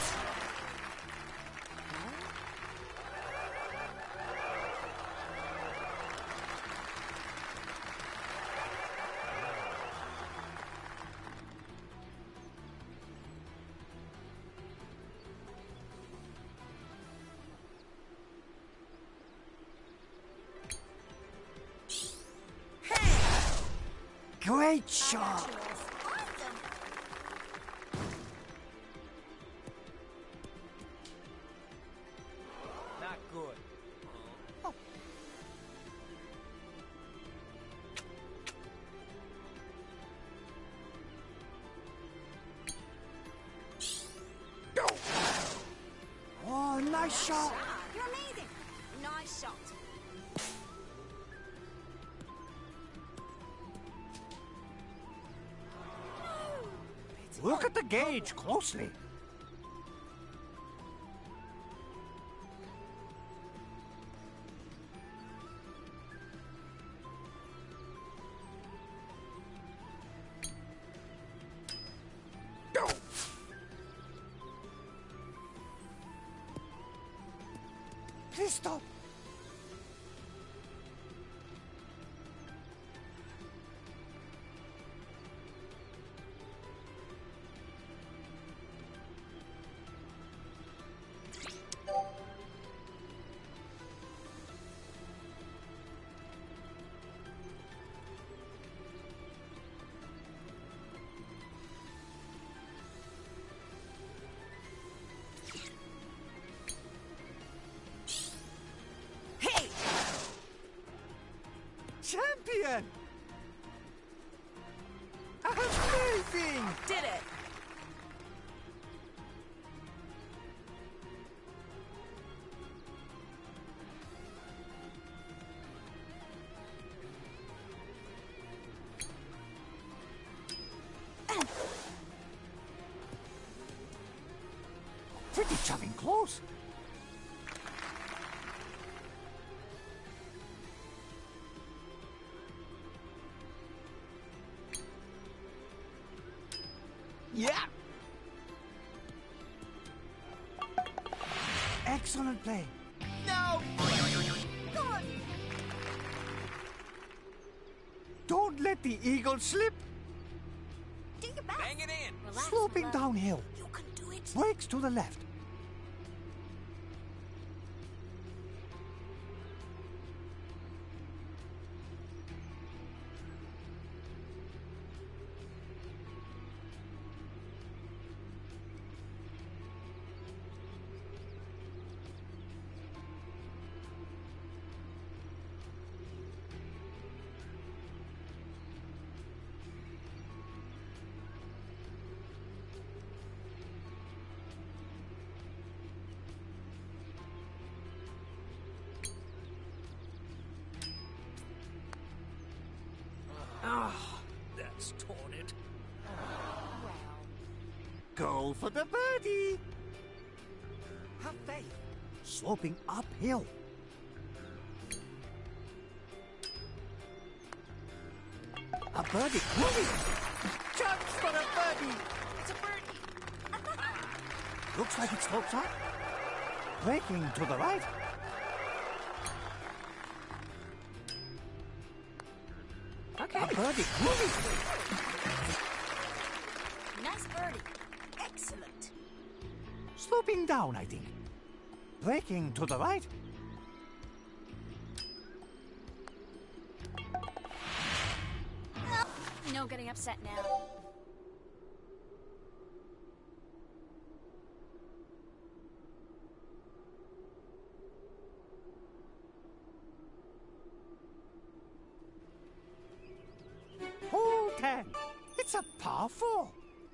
Speaker 1: Great shot.
Speaker 3: Awesome.
Speaker 6: Not good.
Speaker 1: Oh, nice shot.
Speaker 3: You're amazing. Nice shot.
Speaker 1: Look at the gauge closely. Please stop.
Speaker 3: Hey!
Speaker 1: Champion! Amazing!
Speaker 5: Did it.
Speaker 1: Pretty chugging close.
Speaker 6: Yeah.
Speaker 1: Excellent play. the eagle slip.
Speaker 3: Do your best.
Speaker 6: Bang it in.
Speaker 2: Relax,
Speaker 1: Sloping
Speaker 2: my love.
Speaker 1: downhill.
Speaker 3: You can do it.
Speaker 1: Brakes to the left.
Speaker 6: That's torn it.
Speaker 1: Go for the birdie.
Speaker 6: Have faith.
Speaker 1: Sloping uphill. A birdie. Moving. Chance for a birdie.
Speaker 3: It's a birdie.
Speaker 1: Looks like it slopes up. Braking to the right.
Speaker 5: Okay.
Speaker 1: A birdie. Moving.
Speaker 3: Nice birdie. Excellent.
Speaker 1: Sloping down, I think. Braking to the right.
Speaker 2: No getting upset now.
Speaker 1: Hole ten. It's a par four.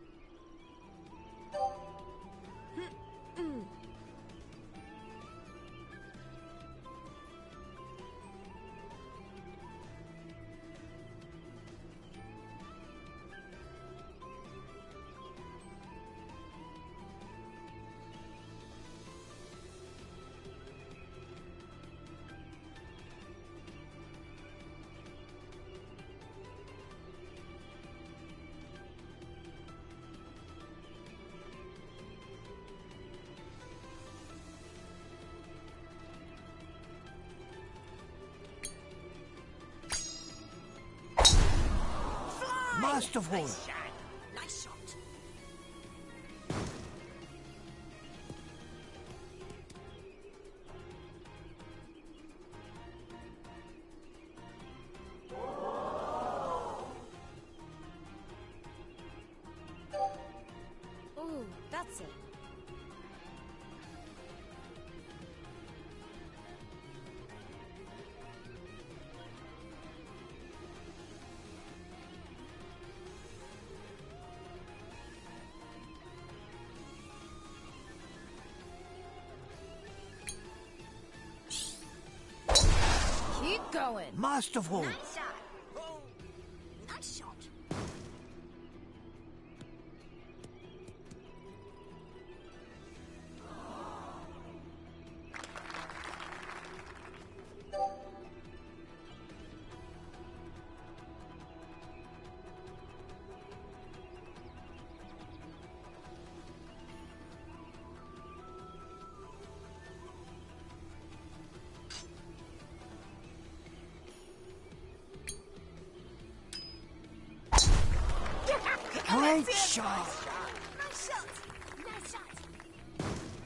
Speaker 1: Masterful.
Speaker 3: Nice shot. Nice shot.
Speaker 2: Ooh, that's it.
Speaker 5: Keep going.
Speaker 1: Masterful.
Speaker 3: Nice shot. Nice shot.
Speaker 1: Great shot.
Speaker 3: Nice shot. Nice shot.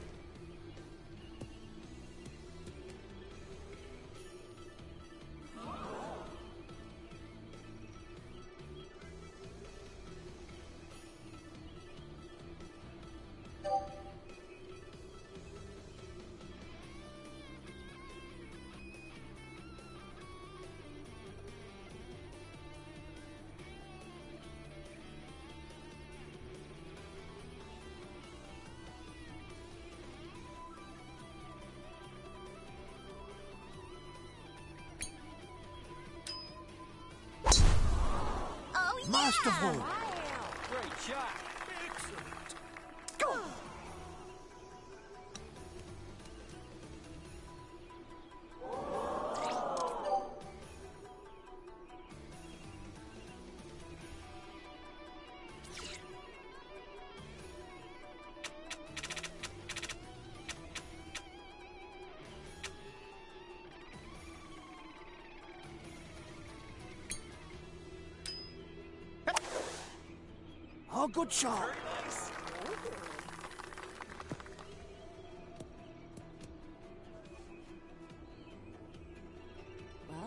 Speaker 3: Oh, yeah.
Speaker 1: Masterful.
Speaker 6: Great shot. Excellent.
Speaker 1: Go. Oh, good shot.
Speaker 2: Well,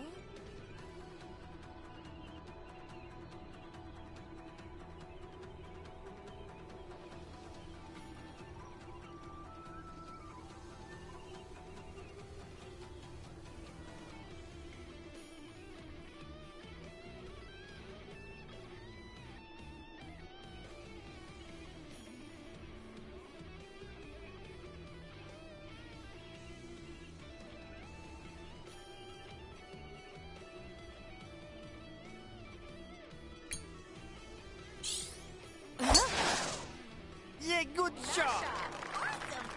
Speaker 1: Yeah, good shot.
Speaker 3: Awesome.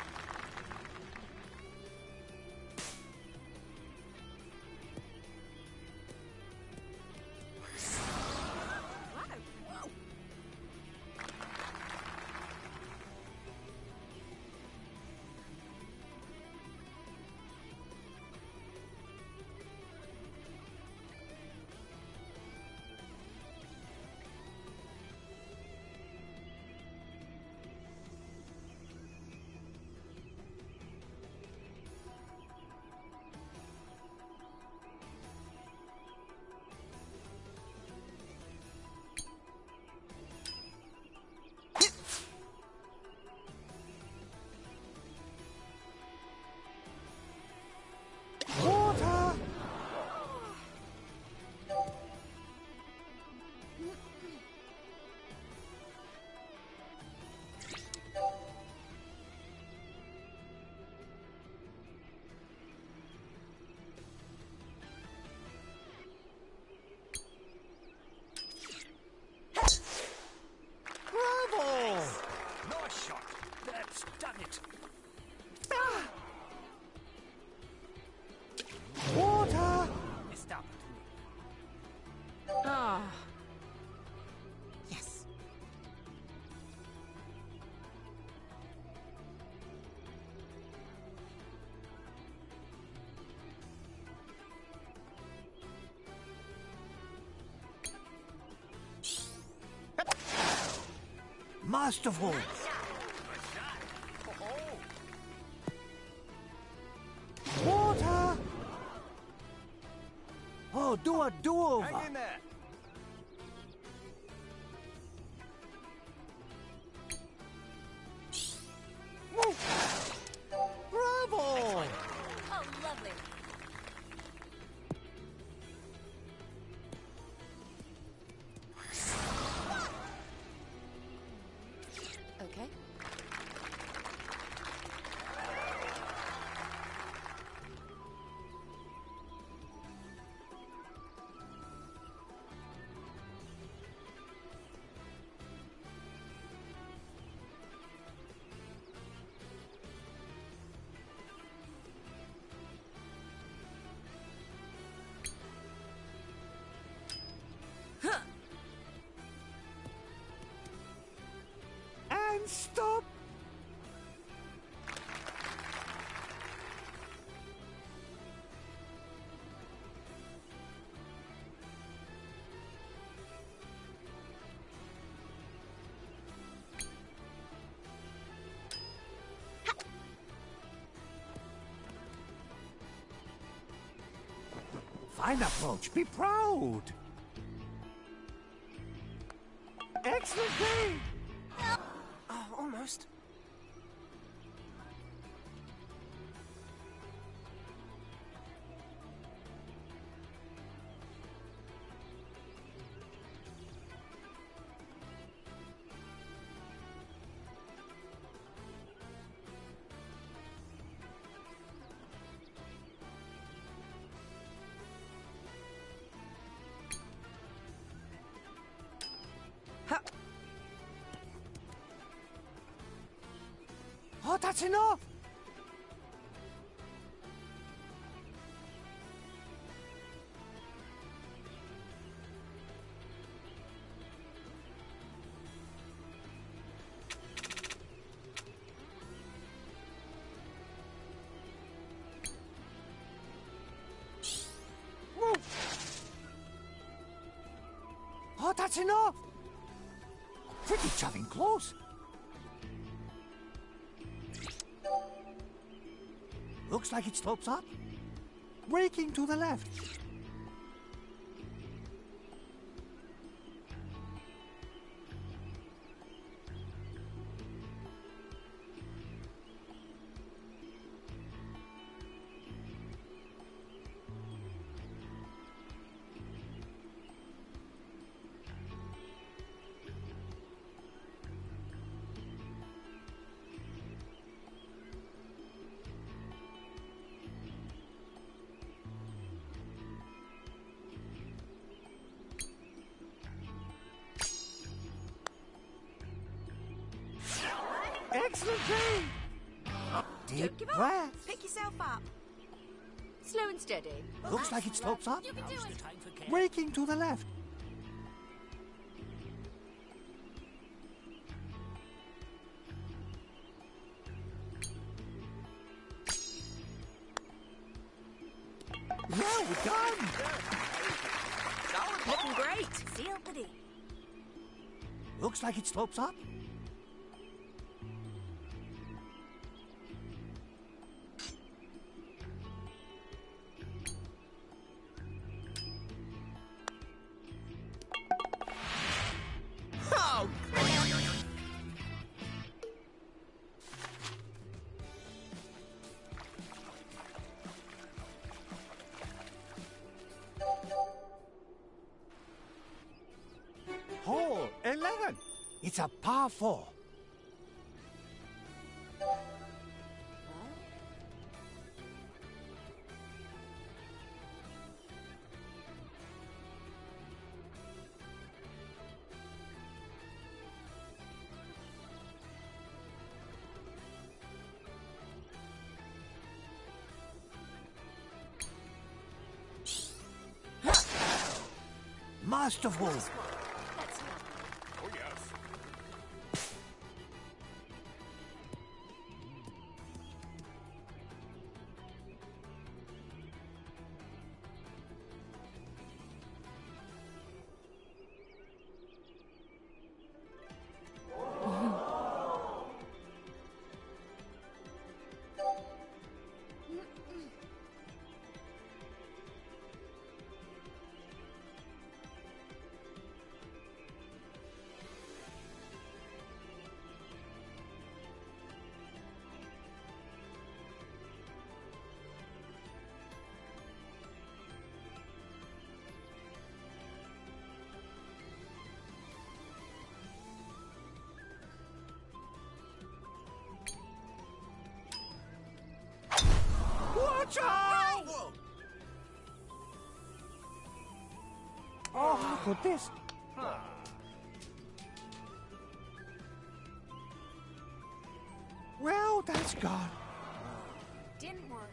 Speaker 3: Whoa.
Speaker 1: Water. Bravo!
Speaker 6: Nice shot. That's done it.
Speaker 1: Water.
Speaker 6: Stop.
Speaker 5: Ah.
Speaker 1: Yes. Masterful. Water. Oh, do a do-over.
Speaker 6: Hang in there.
Speaker 1: Bravo.
Speaker 2: oh, lovely. Okay.
Speaker 1: And stop. Fine approach. Be proud. Excellent game.
Speaker 6: Oh, almost.
Speaker 1: Oh, that's enough. Oh, that's enough. Pretty chuffing close. Looks like it slopes up. Braking to the left. Excellent train. Deep
Speaker 3: give up.
Speaker 1: breath.
Speaker 3: Pick yourself up.
Speaker 2: Slow and steady.
Speaker 1: Looks like it slopes up.
Speaker 3: You can do
Speaker 6: Now's
Speaker 3: it.
Speaker 6: the time for care.
Speaker 1: Braking to the left. Well done.
Speaker 5: Looking great.
Speaker 3: Seal biddy.
Speaker 1: Looks like it slopes up.
Speaker 5: Oh,
Speaker 1: Hole eleven. It's a par four. Masterful.
Speaker 2: Let's
Speaker 4: Oh, yes.
Speaker 1: Watch out!
Speaker 4: Whoa!
Speaker 1: Oh, look at this. Well, that's gone.
Speaker 3: Didn't work.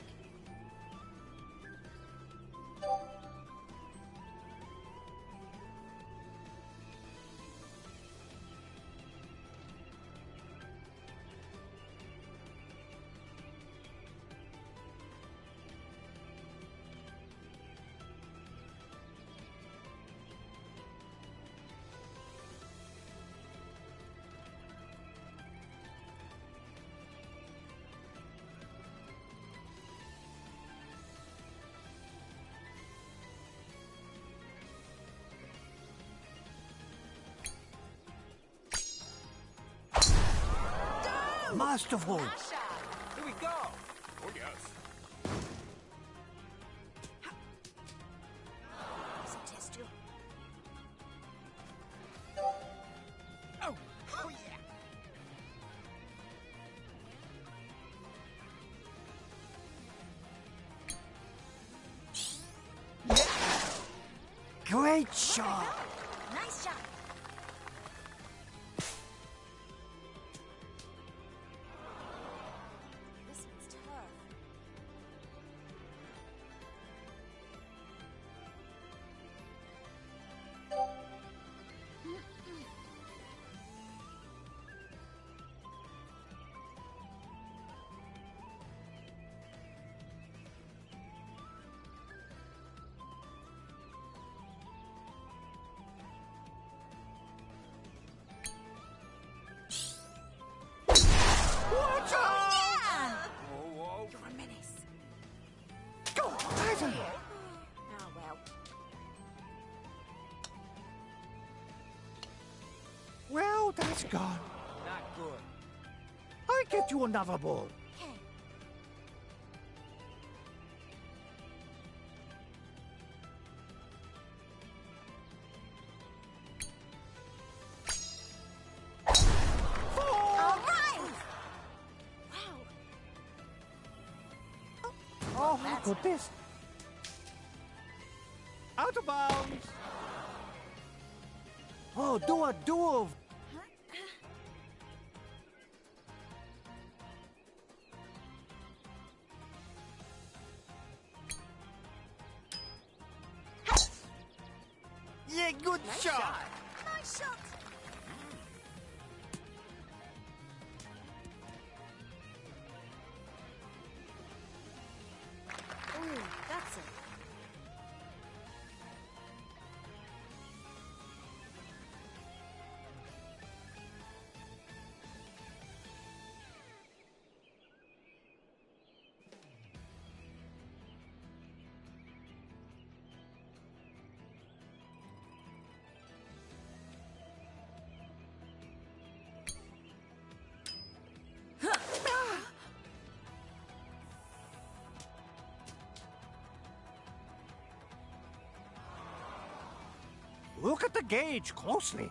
Speaker 1: Masterful.
Speaker 6: Here we go.
Speaker 4: Oh, yes.
Speaker 3: Does it test you?
Speaker 6: Oh, oh yeah.
Speaker 1: Great shot.
Speaker 3: Nice shot. This one's tough.
Speaker 1: Oh, that's gone.
Speaker 6: Not good.
Speaker 1: I'll get you another bowl.
Speaker 3: Okay. All right. Wow.
Speaker 1: Oh, how good this. Out of bounds. Oh, do a do. Yeah, good shot.
Speaker 3: Nice shot. Ooh, that's it.
Speaker 1: Look at the gauge closely.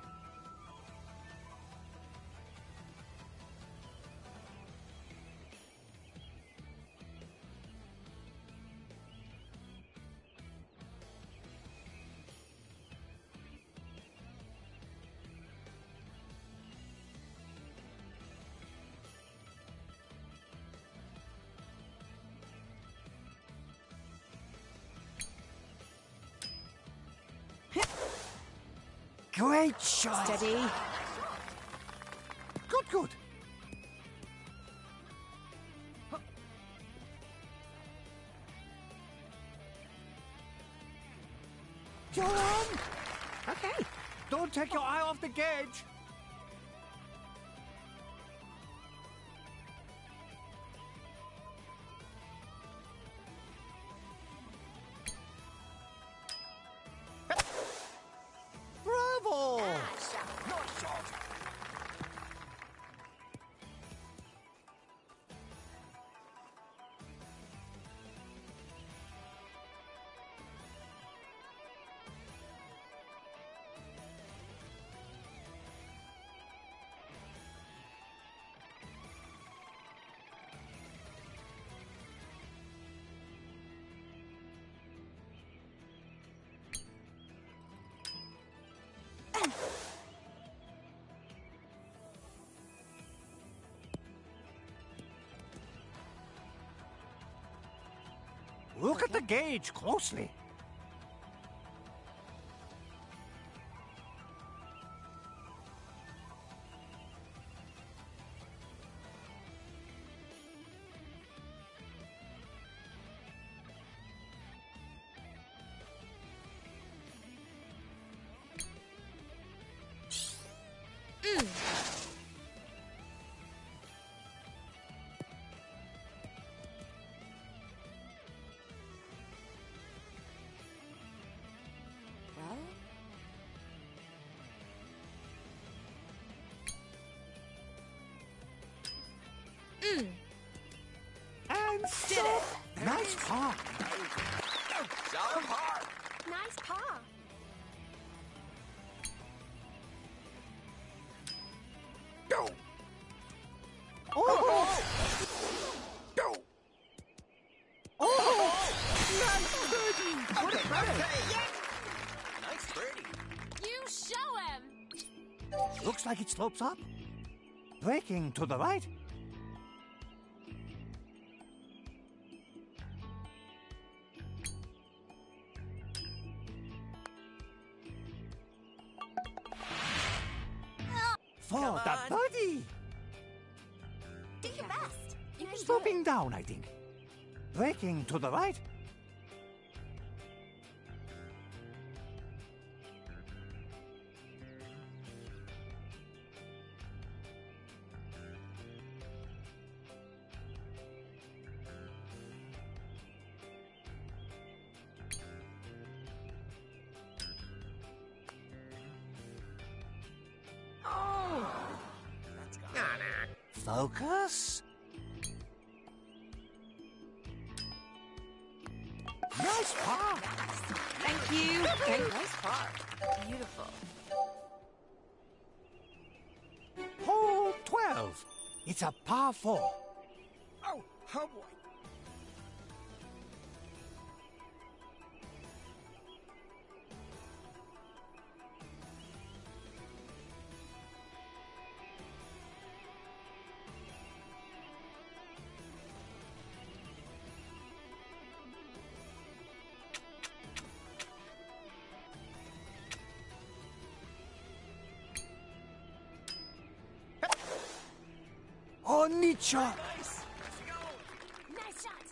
Speaker 1: Great shot.
Speaker 5: Steady.
Speaker 1: Good, good. You're on.
Speaker 5: Okay.
Speaker 1: Don't take your eye off the gauge. Bravo!
Speaker 3: Nice shot.
Speaker 4: Nice shot.
Speaker 1: Look at the gauge closely.
Speaker 5: Well,
Speaker 1: And stop. Nice par.
Speaker 6: Solid par.
Speaker 3: Nice paw.
Speaker 4: Go.
Speaker 1: Oh!
Speaker 4: Go.
Speaker 1: Oh! Nice birdie! What a birdie!
Speaker 6: Nice birdie.
Speaker 3: You show him.
Speaker 1: Looks like it slopes up. Breaking to the right. For
Speaker 6: Come
Speaker 1: the
Speaker 6: on.
Speaker 1: birdie!
Speaker 3: Do your best. You can do
Speaker 1: Sloping down, I think. Breaking to the right.
Speaker 5: oh,
Speaker 1: Focus. Nice par.
Speaker 2: Thank you. Thank nice par. Beautiful.
Speaker 1: Hole twelve. It's a par four.
Speaker 4: Oh, oh boy.
Speaker 1: Oh, neat shot.
Speaker 6: Nice. Let's go.
Speaker 3: Nice shot.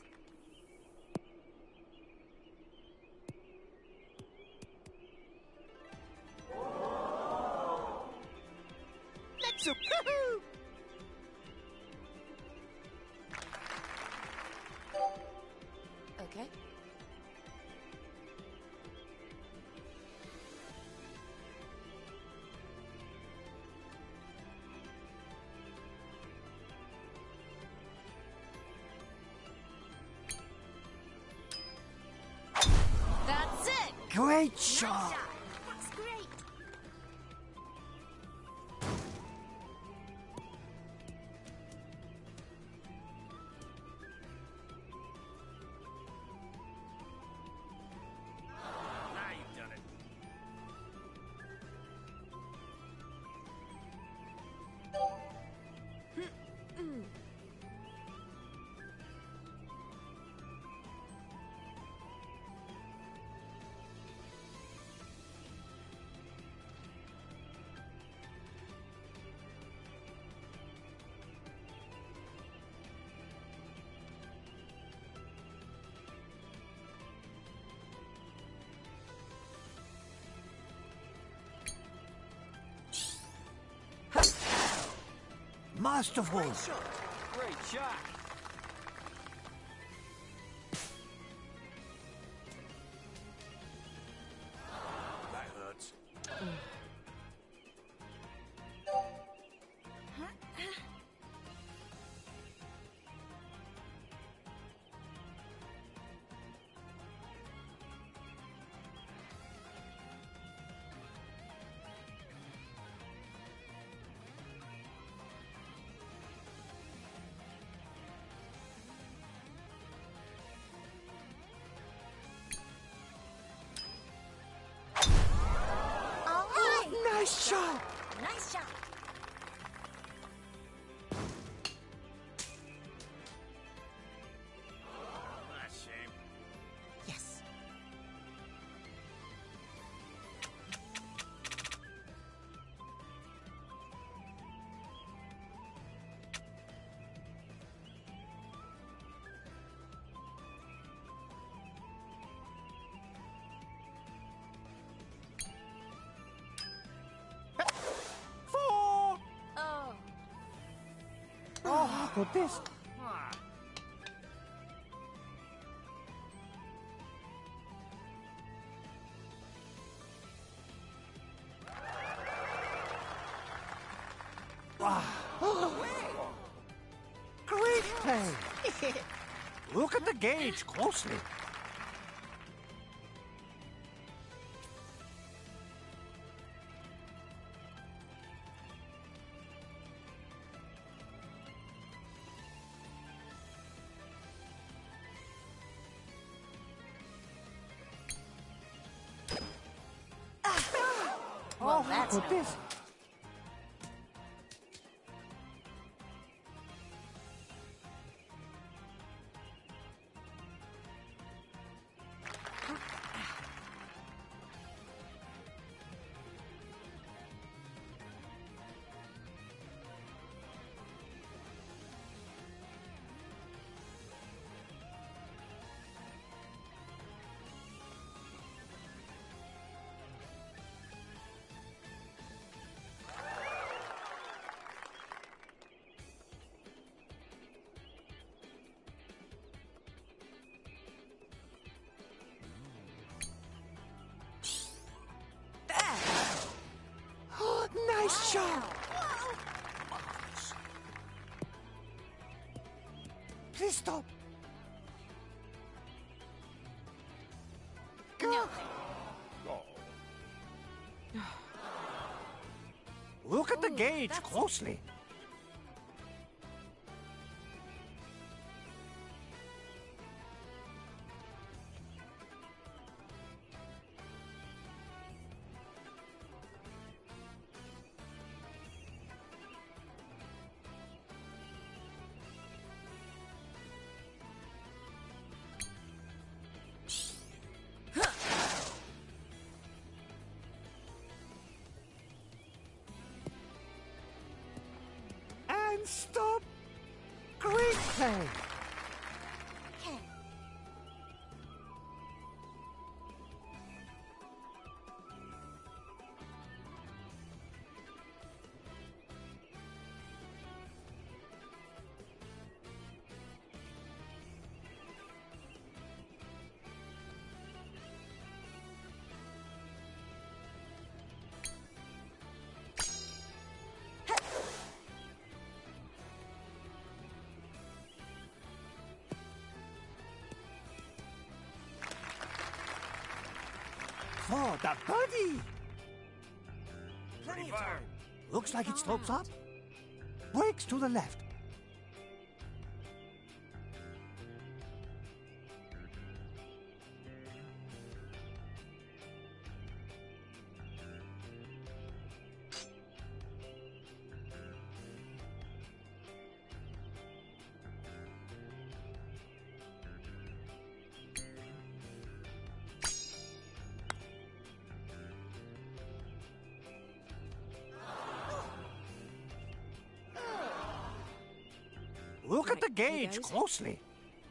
Speaker 1: Let's go. Woohoo!
Speaker 2: Okay. That's it.
Speaker 1: Great
Speaker 3: Nice
Speaker 1: shot.
Speaker 3: shot. Looks great.
Speaker 6: Now you've done it.
Speaker 1: Masterful.
Speaker 6: Great shot.
Speaker 4: That hurts.
Speaker 3: All right.
Speaker 1: Nice shot.
Speaker 3: Nice shot.
Speaker 6: That's a shame.
Speaker 1: Yes. Four.
Speaker 3: Oh.
Speaker 1: Oh, how about this?
Speaker 6: Ah.
Speaker 1: Great play. Look at the gauge closely.
Speaker 5: Well,
Speaker 1: Oh, how
Speaker 5: that's
Speaker 1: about this? Nice shot. Please stop. Go.
Speaker 4: Oh.
Speaker 1: Look at the
Speaker 5: Ooh,
Speaker 1: gauge
Speaker 5: that's-
Speaker 1: closely. And stop. Great play.
Speaker 3: Okay.
Speaker 1: For the birdie.
Speaker 6: Plenty of time.
Speaker 1: Looks like it slopes up. Breaks to the left. Look at the
Speaker 5: Right, here
Speaker 1: gauge
Speaker 5: goes.
Speaker 1: closely.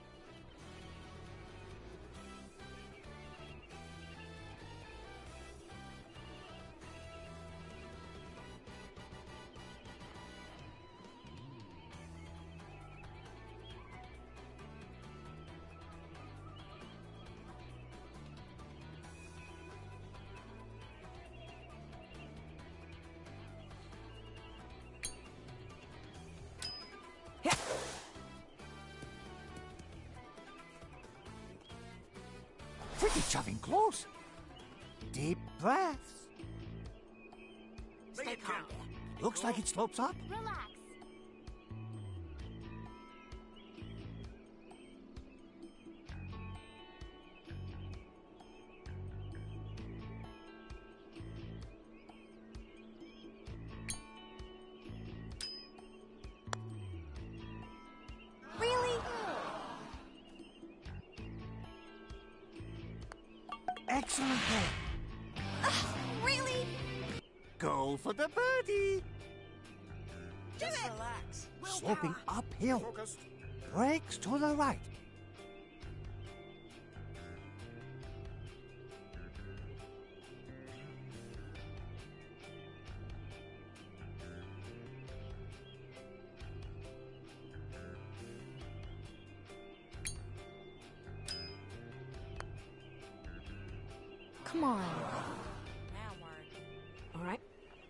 Speaker 1: Pretty shoving close. Deep breaths.
Speaker 6: Make
Speaker 2: Stay
Speaker 6: it
Speaker 2: calm
Speaker 6: count.
Speaker 2: there.
Speaker 1: Looks like it slopes up.
Speaker 3: Relax. Really?
Speaker 1: Excellent play.
Speaker 3: Ugh, really?
Speaker 1: Go for the birdie.
Speaker 6: Just relax.
Speaker 1: Sloping uphill.
Speaker 4: Focused.
Speaker 1: Breaks to the right.
Speaker 5: Come on.
Speaker 2: Now word.
Speaker 5: All right.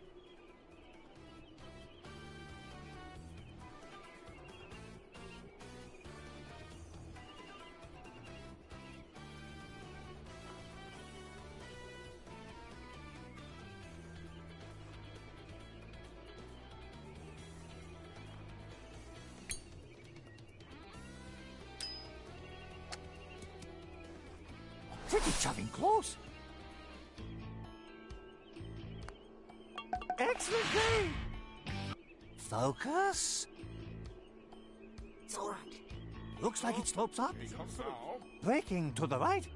Speaker 1: Pretty shoving close. Excellent play. Focus.
Speaker 2: It's all right.
Speaker 1: Looks like it slopes up.
Speaker 4: He comes now.
Speaker 1: Breaking to the right.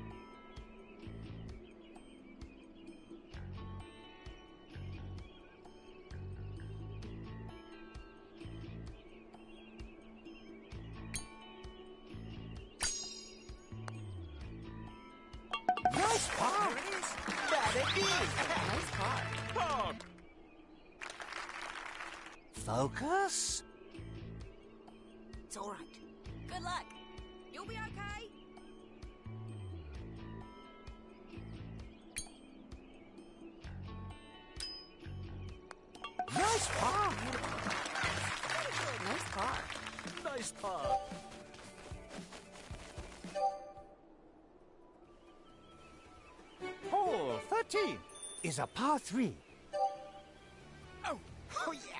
Speaker 1: Nice par.
Speaker 6: Here it is. That it is.
Speaker 5: Nice par.
Speaker 6: Hog.
Speaker 1: Focus.
Speaker 2: It's all right.
Speaker 3: Good luck.
Speaker 2: You'll be okay.
Speaker 1: Nice par.
Speaker 5: Nice par.
Speaker 6: Nice par.
Speaker 1: thirteen is a par three.
Speaker 4: Oh, oh yeah.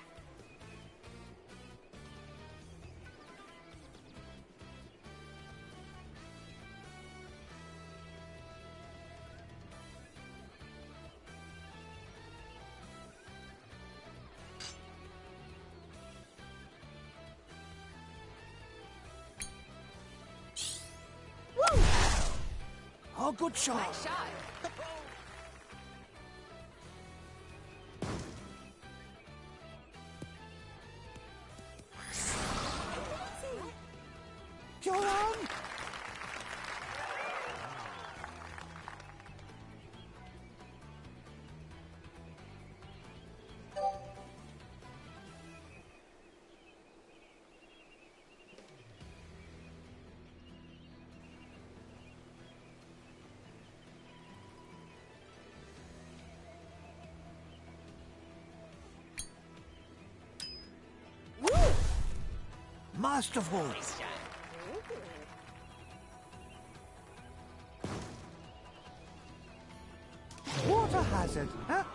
Speaker 1: Oh, good shot.
Speaker 2: Nice shot.
Speaker 1: You're on. Masterful. Water hazard, huh?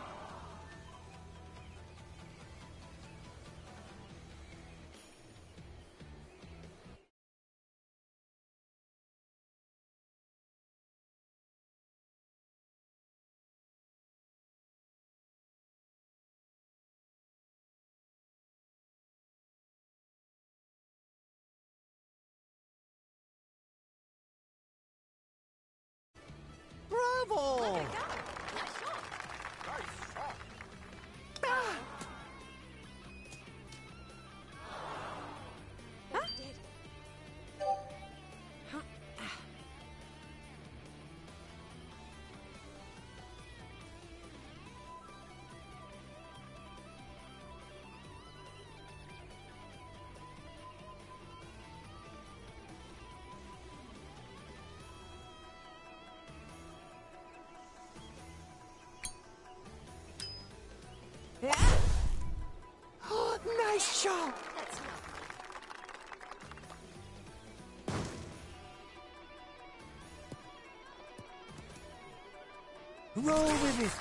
Speaker 1: Bravo!
Speaker 2: Nice shot.
Speaker 4: Nice shot.
Speaker 1: Oh, nice shot.
Speaker 3: That's not
Speaker 1: Roll with it.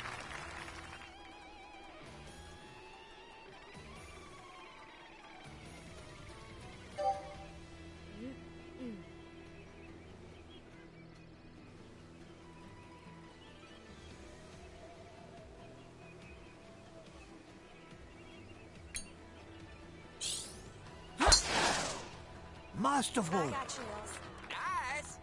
Speaker 1: Masterful.
Speaker 3: I got you, Elsa.
Speaker 6: Nice.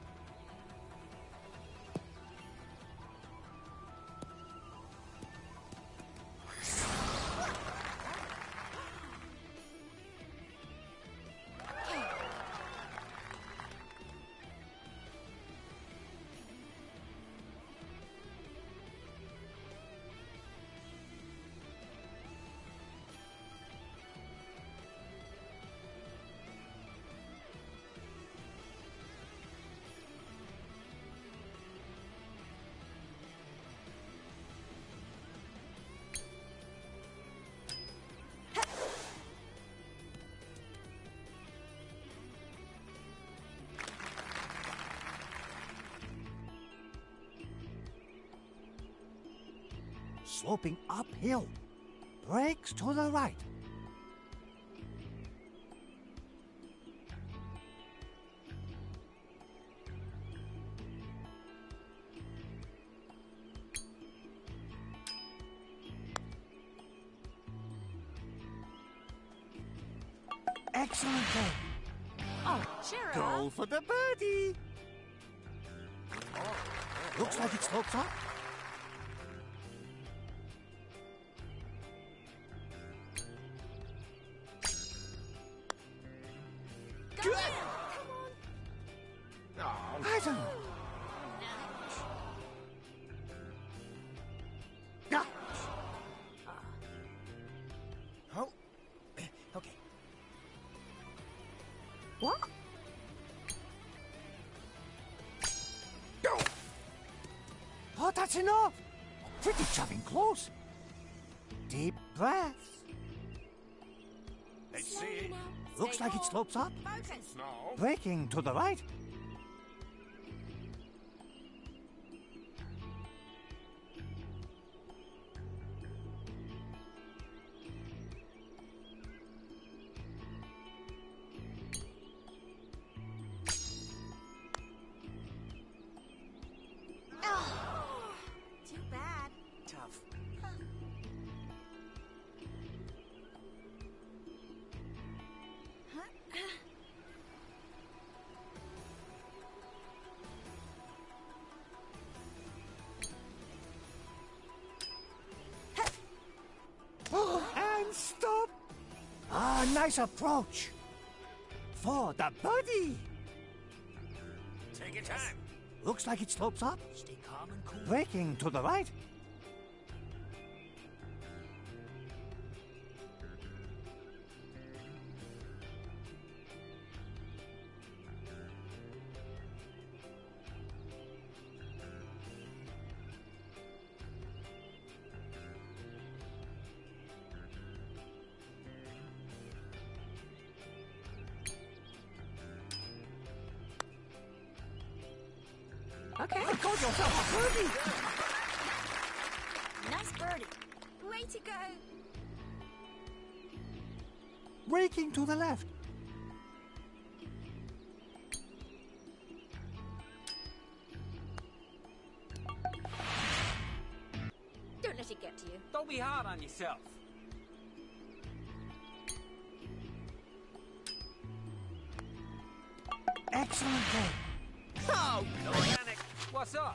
Speaker 1: Sloping uphill. Brakes to the right. Excellent game.
Speaker 2: Oh, cheer up.
Speaker 1: Goal for the birdie. Looks like it slopes up.
Speaker 2: Good.
Speaker 1: I don't know. Ah,
Speaker 4: Oh, okay.
Speaker 1: what? Oh, that's enough. Pretty chubbing close. Deep breaths.
Speaker 4: Let's see
Speaker 3: Slowly
Speaker 4: it.
Speaker 3: now.
Speaker 1: Looks
Speaker 3: Stay
Speaker 1: like it
Speaker 3: calm.
Speaker 1: slopes up.
Speaker 3: Focus.
Speaker 4: No.
Speaker 1: Braking to the right. Nice approach. For the birdie.
Speaker 4: Take your time.
Speaker 1: Looks like it slopes up.
Speaker 4: Stay calm and cool.
Speaker 1: Braking to the right.
Speaker 2: Okay.
Speaker 1: Got yourself a birdie.
Speaker 3: Nice birdie. Way to go.
Speaker 1: Braking to the left.
Speaker 3: Don't let it get to you.
Speaker 6: Don't be hard on yourself.
Speaker 1: Excellent play.
Speaker 6: Oh, no panic. What's up?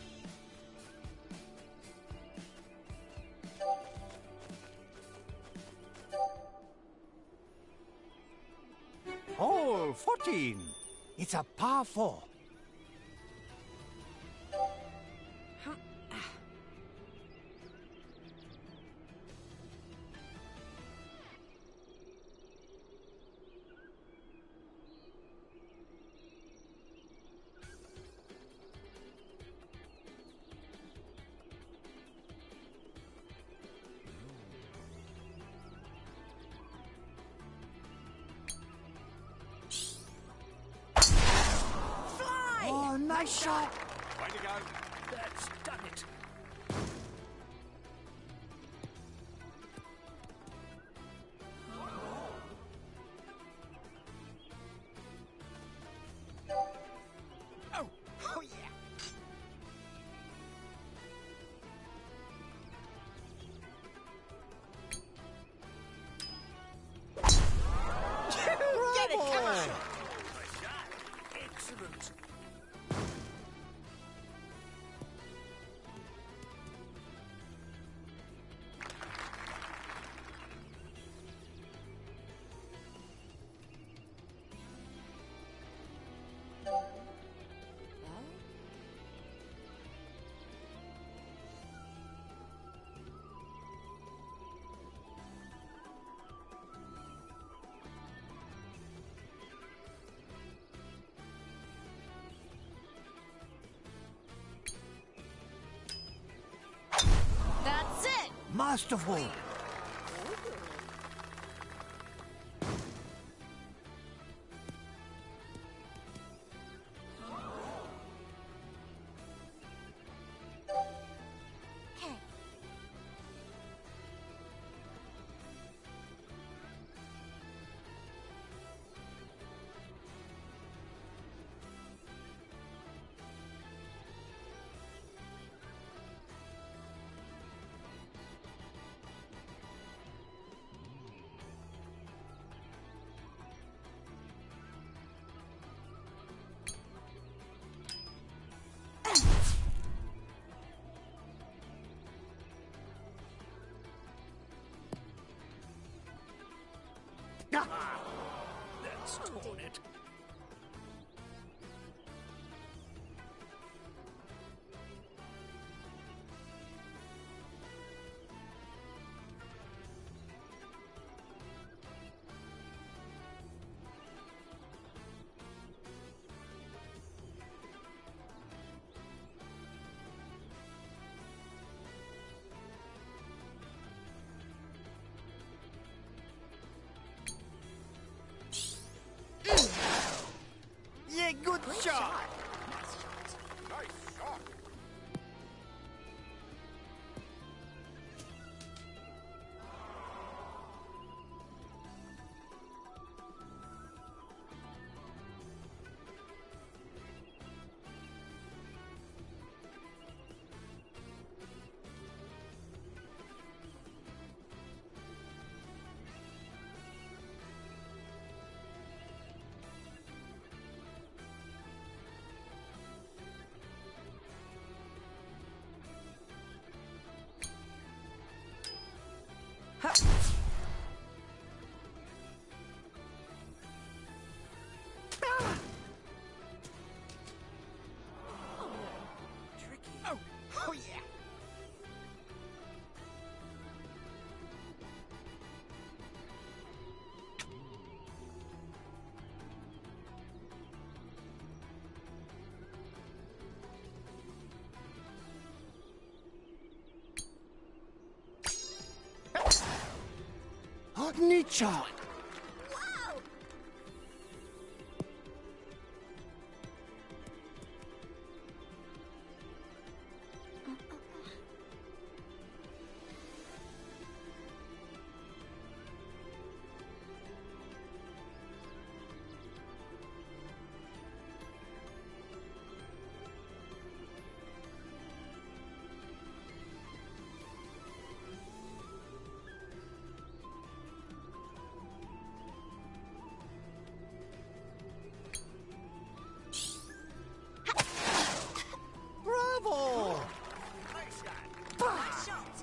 Speaker 1: Hole fourteen. It's a par four. Oh, nice shot.
Speaker 4: Way to go. That's done it. Oh, oh yeah.
Speaker 1: Get it, come on.
Speaker 4: Excellent.
Speaker 3: That's it.
Speaker 1: Masterful.
Speaker 3: Okay.
Speaker 4: That's torn it.
Speaker 1: Yeah, good shot.
Speaker 4: Nice shot.
Speaker 1: Oh, neat shot.
Speaker 3: Wow!
Speaker 1: Bravo!
Speaker 3: Nice shot!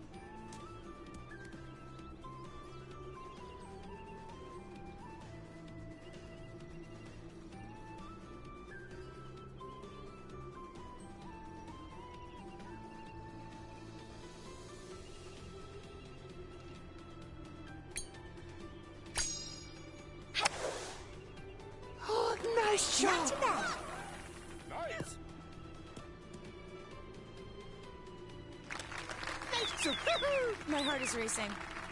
Speaker 1: Oh, nice
Speaker 3: Not
Speaker 1: shot.
Speaker 3: too bad.
Speaker 4: Nice.
Speaker 5: My heart is racing.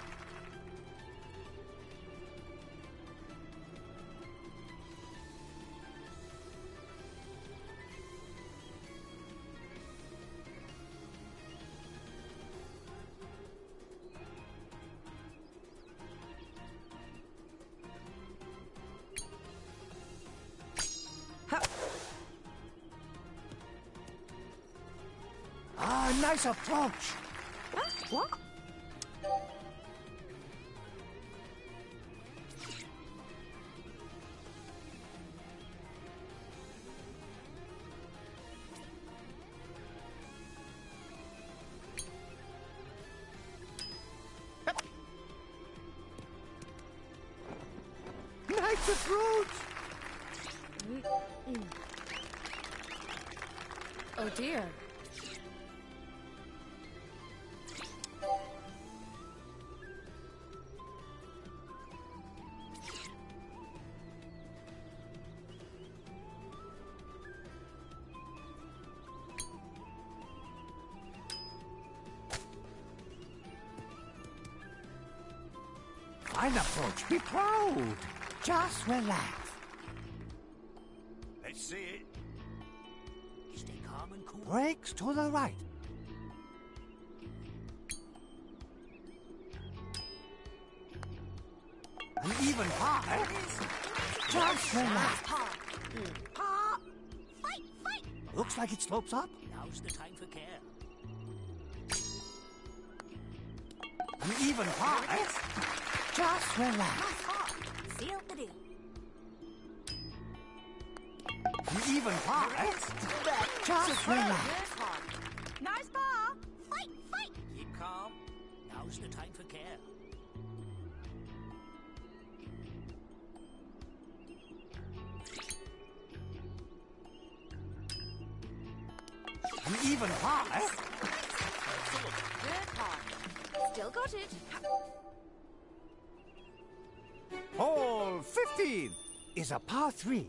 Speaker 1: Ah, nice approach.
Speaker 5: What?
Speaker 1: Nice approach.
Speaker 5: Oh dear.
Speaker 1: Fine approach. Be proud. Just relax.
Speaker 4: Let's see it. Stay calm and cool.
Speaker 1: Brakes to the right. An even par. eh? Just relax.
Speaker 3: Pa! Pa! Fight! Fight!
Speaker 1: Looks like it slopes up.
Speaker 4: Now's the time for care.
Speaker 1: An even par. eh? Just relax.
Speaker 3: Nice pa! Seal the deal.
Speaker 1: An even par. eh? Just relax.
Speaker 2: Good par.
Speaker 3: Nice pa! Fight! Fight!
Speaker 4: Keep calm. Now's the time for care.
Speaker 1: An even par. eh?
Speaker 2: Good par.
Speaker 3: Still got it.
Speaker 1: Hole fifteen is a par three.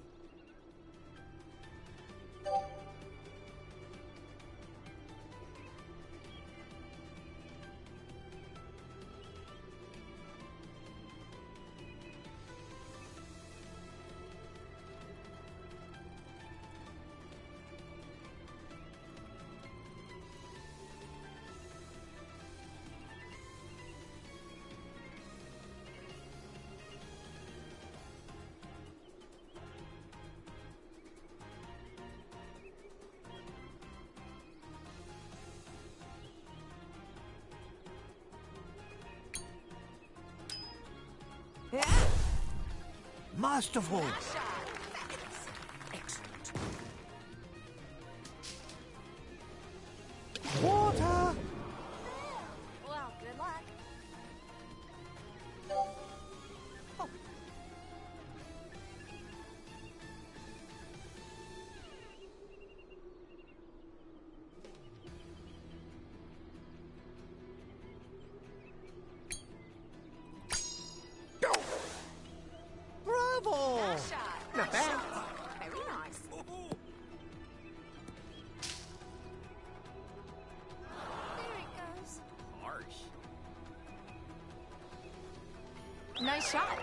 Speaker 1: Masterful.
Speaker 4: Excellent.
Speaker 1: Water.
Speaker 3: Well, good luck.
Speaker 1: Bravo.
Speaker 2: Shot.
Speaker 5: Nice shot.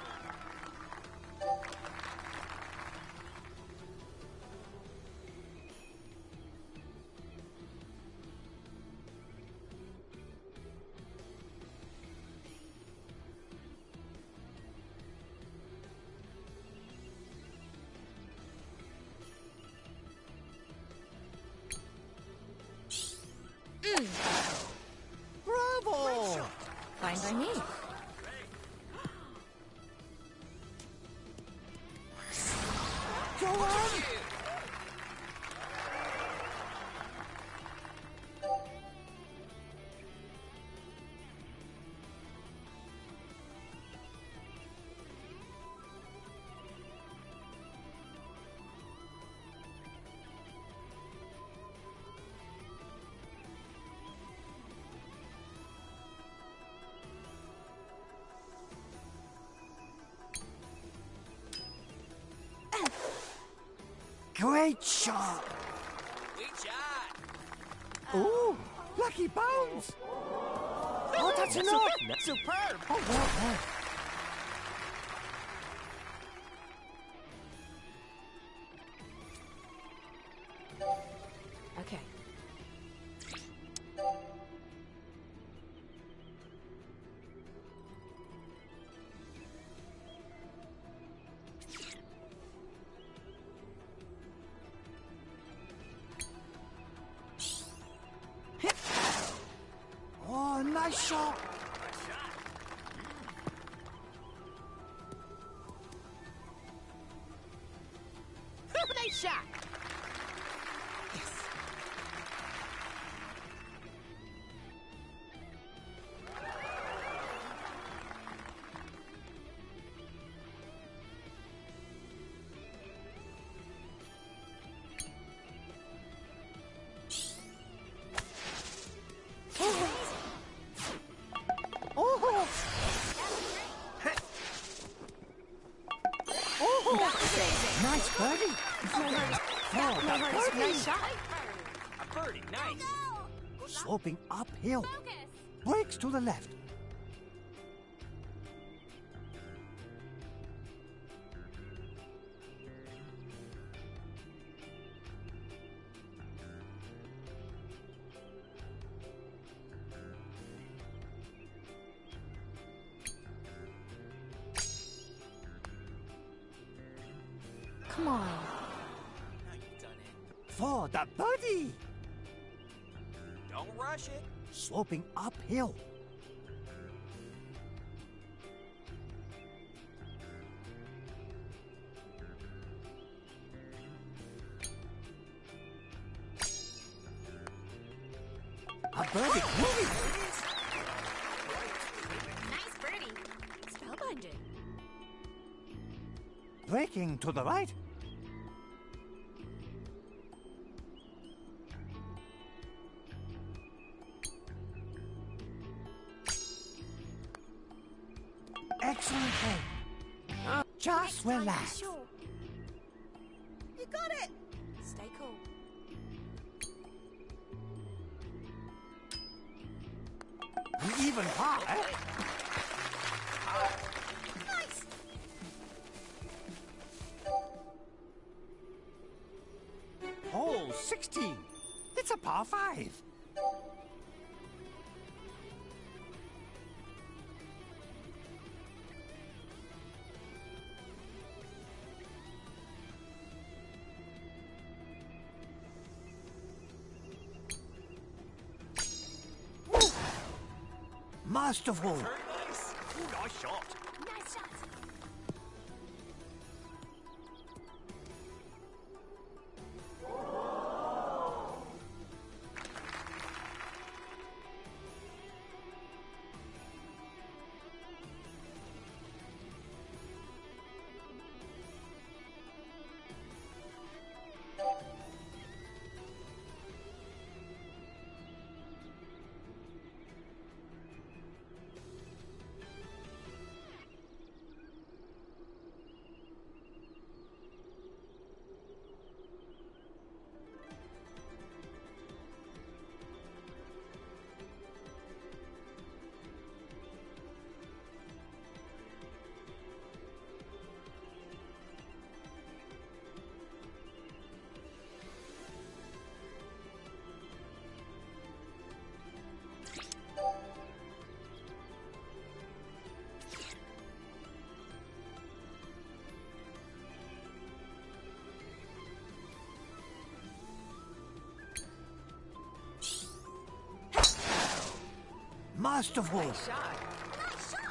Speaker 1: Bravo!
Speaker 5: Fine by me.
Speaker 1: Go on! Great shot!
Speaker 6: Sweet shot.
Speaker 1: Ooh, lucky bounce! Oh, that's enough!
Speaker 6: Superb.
Speaker 1: Oh, well done.
Speaker 5: Okay.
Speaker 1: Oh, nice shot!
Speaker 2: Nice shot.
Speaker 1: Oh! Oh! Nice birdie! Oh,
Speaker 5: My
Speaker 1: that
Speaker 5: heart is
Speaker 1: birdie!
Speaker 5: nice shot.
Speaker 6: A birdie. Nice.
Speaker 1: Sloping uphill. Brakes to the left.
Speaker 5: Come on.
Speaker 6: Now you've done it.
Speaker 1: For the birdie!
Speaker 6: Don't rush it.
Speaker 1: Sloping uphill. A birdie! Moving!
Speaker 3: Nice birdie.
Speaker 2: Spellbinding.
Speaker 1: Braking to the right. Excellent play. Just relax.
Speaker 3: Sure. You got it.
Speaker 2: Stay cool.
Speaker 1: An even par, eh?
Speaker 3: Nice.
Speaker 1: Hole sixteen. It's a par five. Masterful.
Speaker 6: Very nice. Ooh, nice shot.
Speaker 3: Nice shot.
Speaker 1: Masterful.
Speaker 2: Nice shot.
Speaker 3: Nice shot.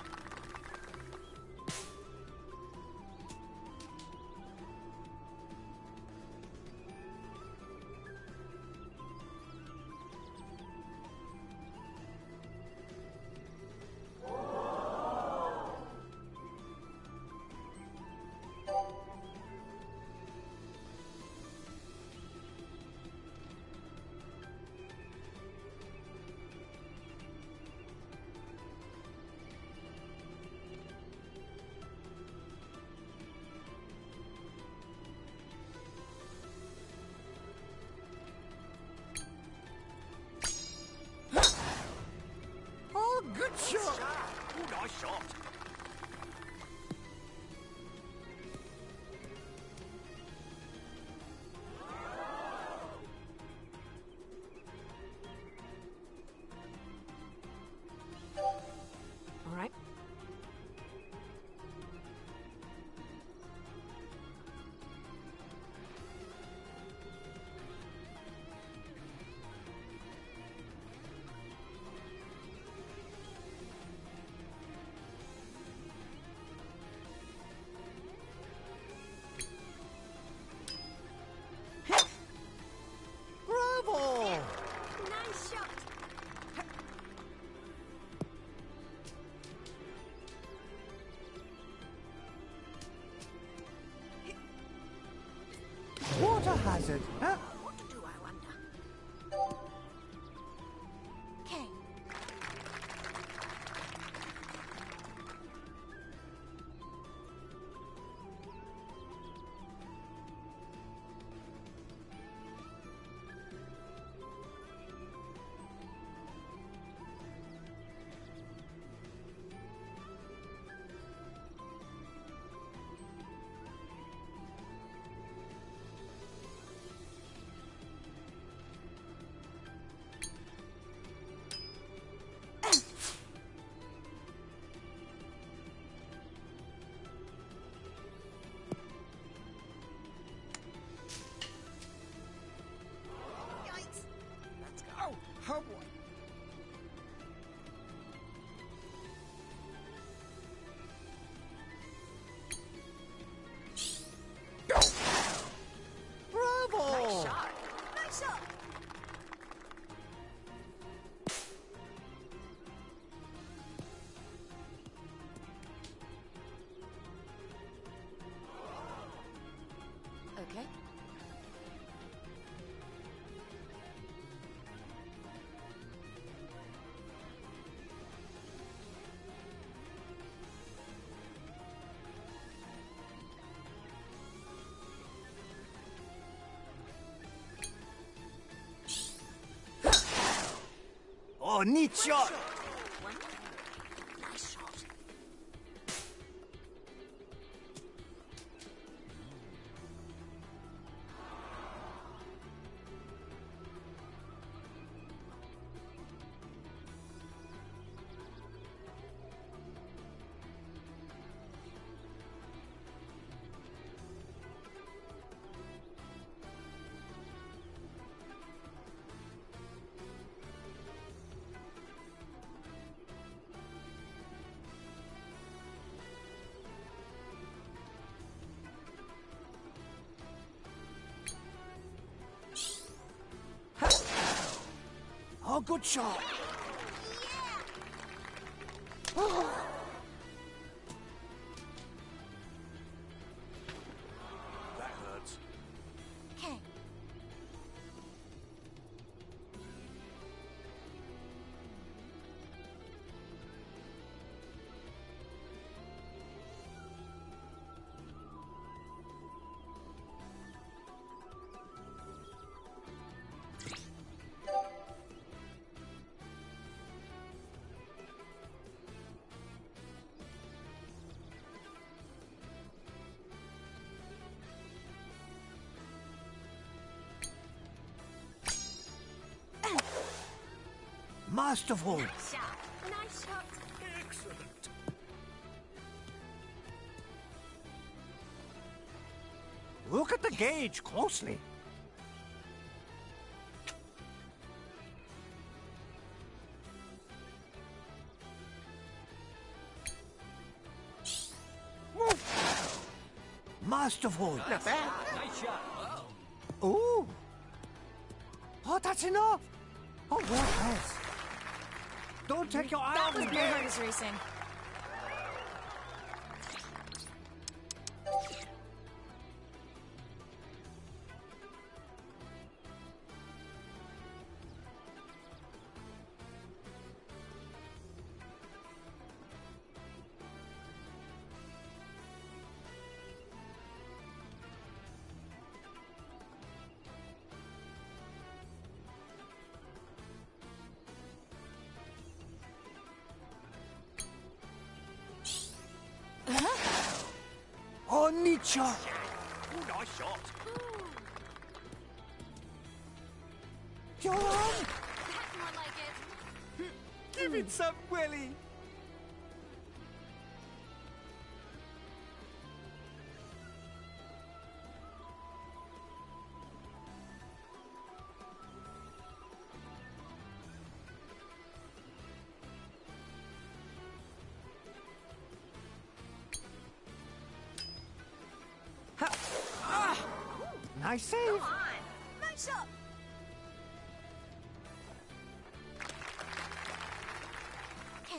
Speaker 1: Oh, good shot.
Speaker 6: Ooh, nice shot.
Speaker 2: All right.
Speaker 1: Bravo.
Speaker 3: Nice shot.
Speaker 1: Water hazard. Huh?
Speaker 3: What to do, I wonder? Okay. Yikes.
Speaker 6: Let's go.
Speaker 1: Oh, oh boy. Bravo.
Speaker 2: Nice shot.
Speaker 3: Nice shot.
Speaker 2: Okay.
Speaker 1: Oh, neat shot.
Speaker 3: Nice shot.
Speaker 1: Oh, good shot.
Speaker 6: That hurts.
Speaker 3: Okay.
Speaker 1: Masterful.
Speaker 3: Nice shot. Nice shot.
Speaker 4: Excellent.
Speaker 1: Look at the gauge closely.
Speaker 4: Masterful.
Speaker 1: Not bad.
Speaker 6: Nice shot.
Speaker 4: Ooh. Oh, that's enough. Oh, what else? Don't take your eye
Speaker 5: That
Speaker 4: off
Speaker 5: was
Speaker 4: the
Speaker 5: Blue
Speaker 4: game.
Speaker 5: Heart Racing.
Speaker 4: Oh, Nietzsche.
Speaker 6: Oh, nice shot.
Speaker 4: You're on.
Speaker 3: That's more like it.
Speaker 1: Give it some, Willie.
Speaker 4: Nice save.
Speaker 3: Come on. Nice shot. Okay.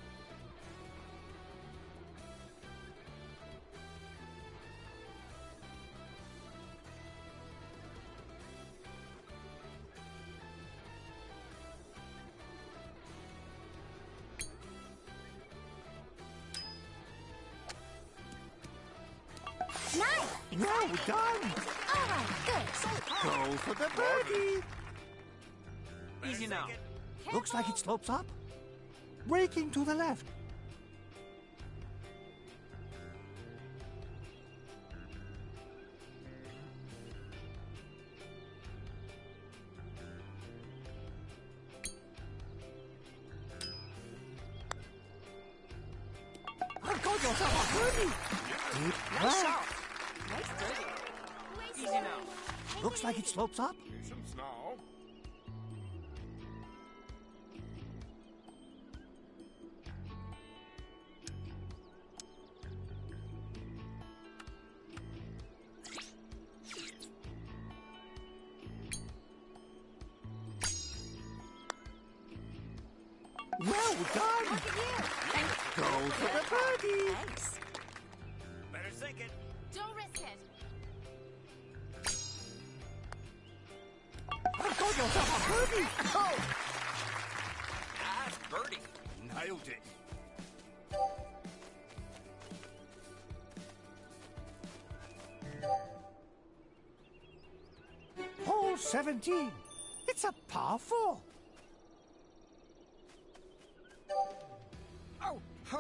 Speaker 3: Nice.
Speaker 4: Well done.
Speaker 3: All right. Good.
Speaker 4: Go for the birdie.
Speaker 1: Easy now.
Speaker 4: Looks like it slopes up. Raking to the left.
Speaker 1: I've got yourself a birdie.
Speaker 4: Deep
Speaker 1: Nice
Speaker 4: left.
Speaker 1: shot.
Speaker 2: Nice birdie.
Speaker 1: Easy now.
Speaker 4: Looks like it slopes up.
Speaker 7: Patience now.
Speaker 4: Well done. Go for the birdie.
Speaker 2: Thanks.
Speaker 6: Better sink it.
Speaker 3: Don't risk it.
Speaker 1: I've got yourself a birdie. Oh.
Speaker 6: Nice birdie. Nailed it.
Speaker 4: Hole seventeen. It's a par four.
Speaker 1: Oh, oh boy.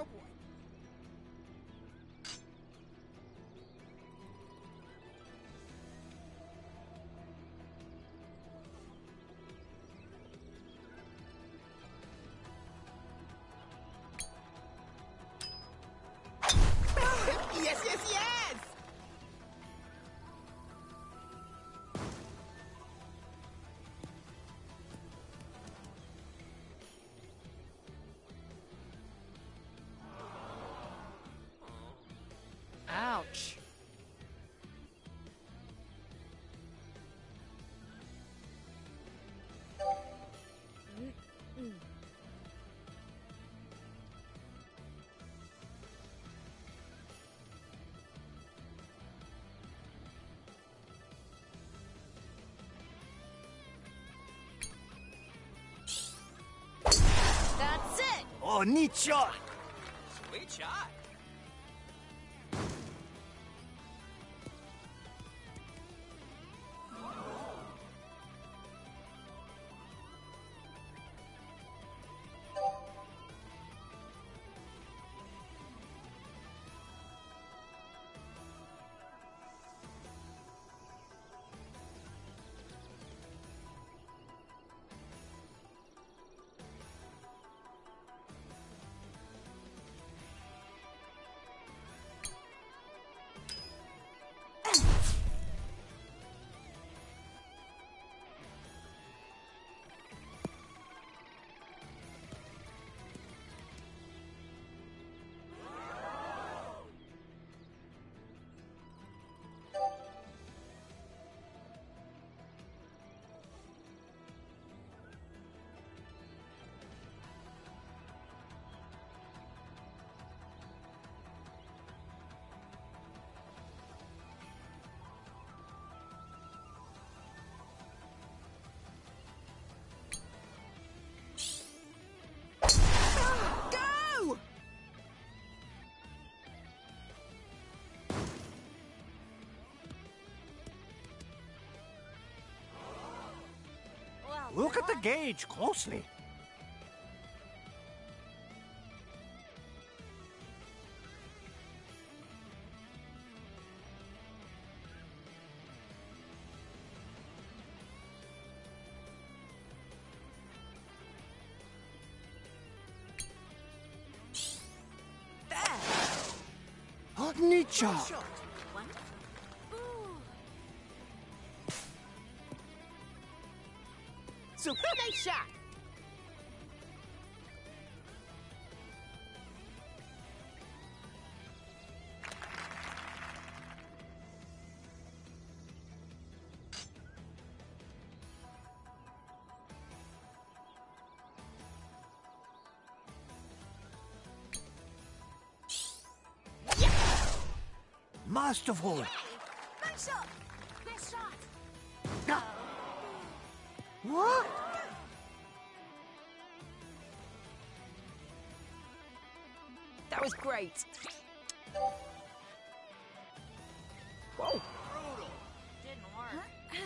Speaker 1: Yes, yes, yes! Ouch.
Speaker 3: That's it.
Speaker 4: Oh, neat shot.
Speaker 6: Sweet shot.
Speaker 4: Look at the gauge closely. Oh, neat job.
Speaker 2: So nice shot.
Speaker 4: Masterful.
Speaker 3: Nice shot. Nice shot.
Speaker 4: Ah. What?
Speaker 2: That was great. Whoa.
Speaker 6: Brutal.
Speaker 2: Didn't work.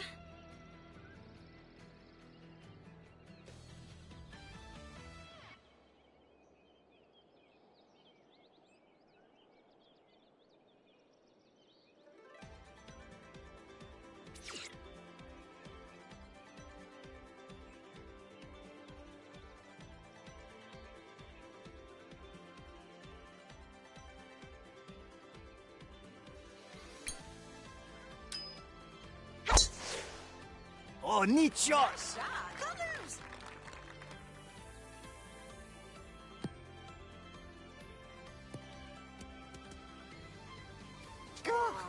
Speaker 4: Oh, neat shot.
Speaker 3: Colors.
Speaker 4: Ah.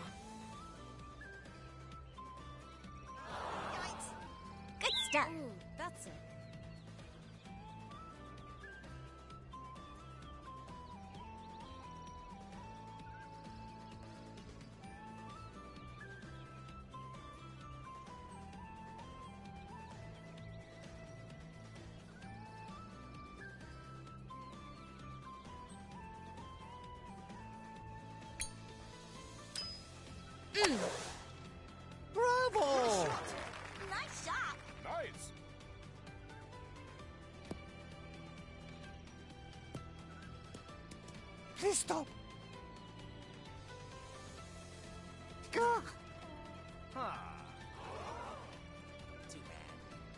Speaker 3: Yikes. Good stuff.
Speaker 5: That's it.
Speaker 4: Bravo.
Speaker 3: Nice shot.
Speaker 6: Nice.
Speaker 4: Please stop. Ah.
Speaker 6: Huh. Too bad.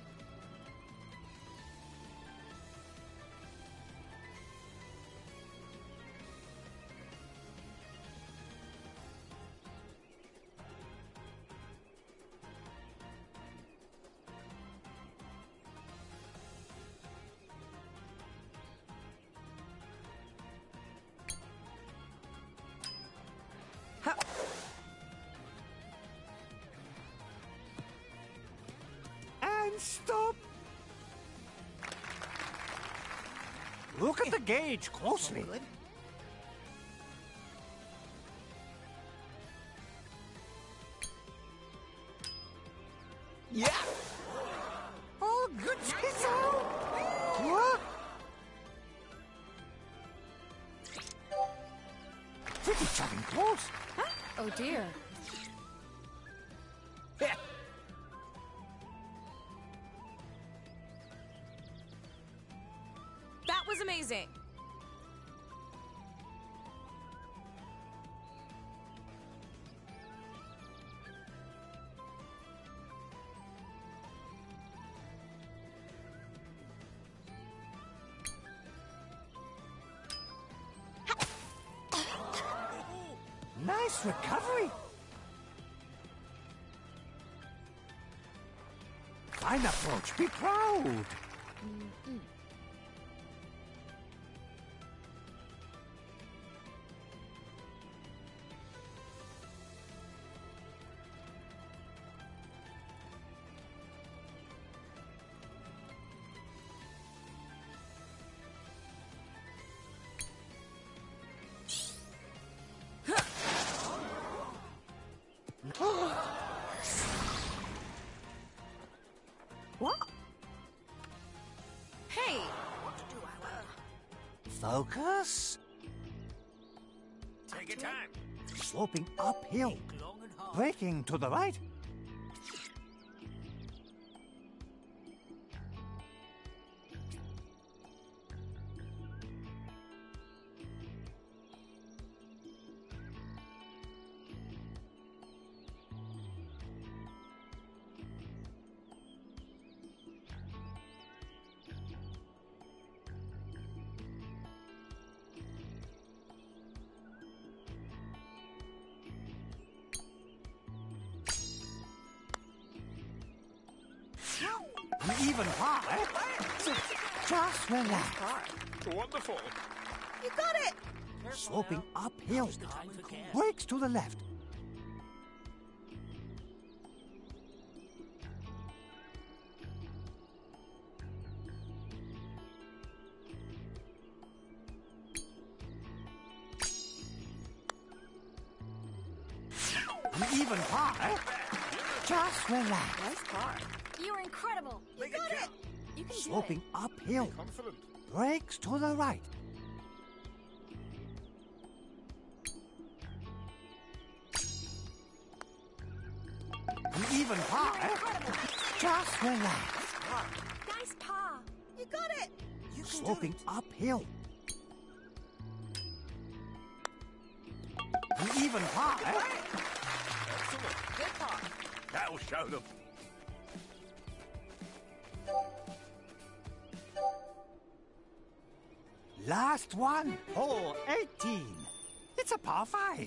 Speaker 4: And stop. Look at the gauge closely.
Speaker 2: Good.
Speaker 6: Yeah.
Speaker 4: Oh, good schizo. What? Pretty chugging close.
Speaker 5: Oh dear.
Speaker 2: That was amazing.
Speaker 4: Nice recovery. Fine approach. Be proud. What?
Speaker 2: Hey,
Speaker 4: Focus.
Speaker 6: Take your time.
Speaker 4: Sloping uphill.
Speaker 6: Think long and hard.
Speaker 4: Braking to the right. even par, eh? So just relax.
Speaker 6: Wonderful.
Speaker 2: You got it!
Speaker 4: Sloping uphill. Brakes to the left. An even par, eh? Just relax.
Speaker 2: Nice par.
Speaker 5: You're incredible.
Speaker 2: You got it! You can
Speaker 4: Sloping uphill.
Speaker 6: Confident.
Speaker 4: Brakes to the right. An even par, eh? Just relax.
Speaker 3: Nice paw.
Speaker 2: You got it!
Speaker 4: Sloping uphill. An even par, eh?
Speaker 6: Excellent.
Speaker 2: Good par.
Speaker 6: That'll show them.
Speaker 4: Last one, hole eighteen. It's a par five.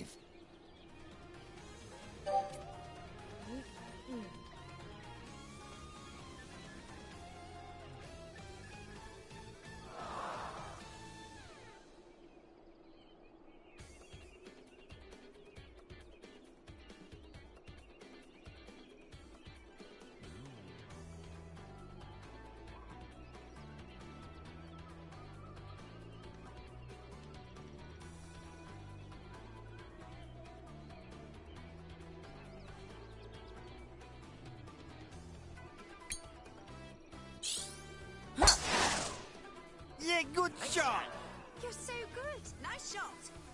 Speaker 4: Yeah, good shot.
Speaker 3: You're so good.
Speaker 2: Nice shot.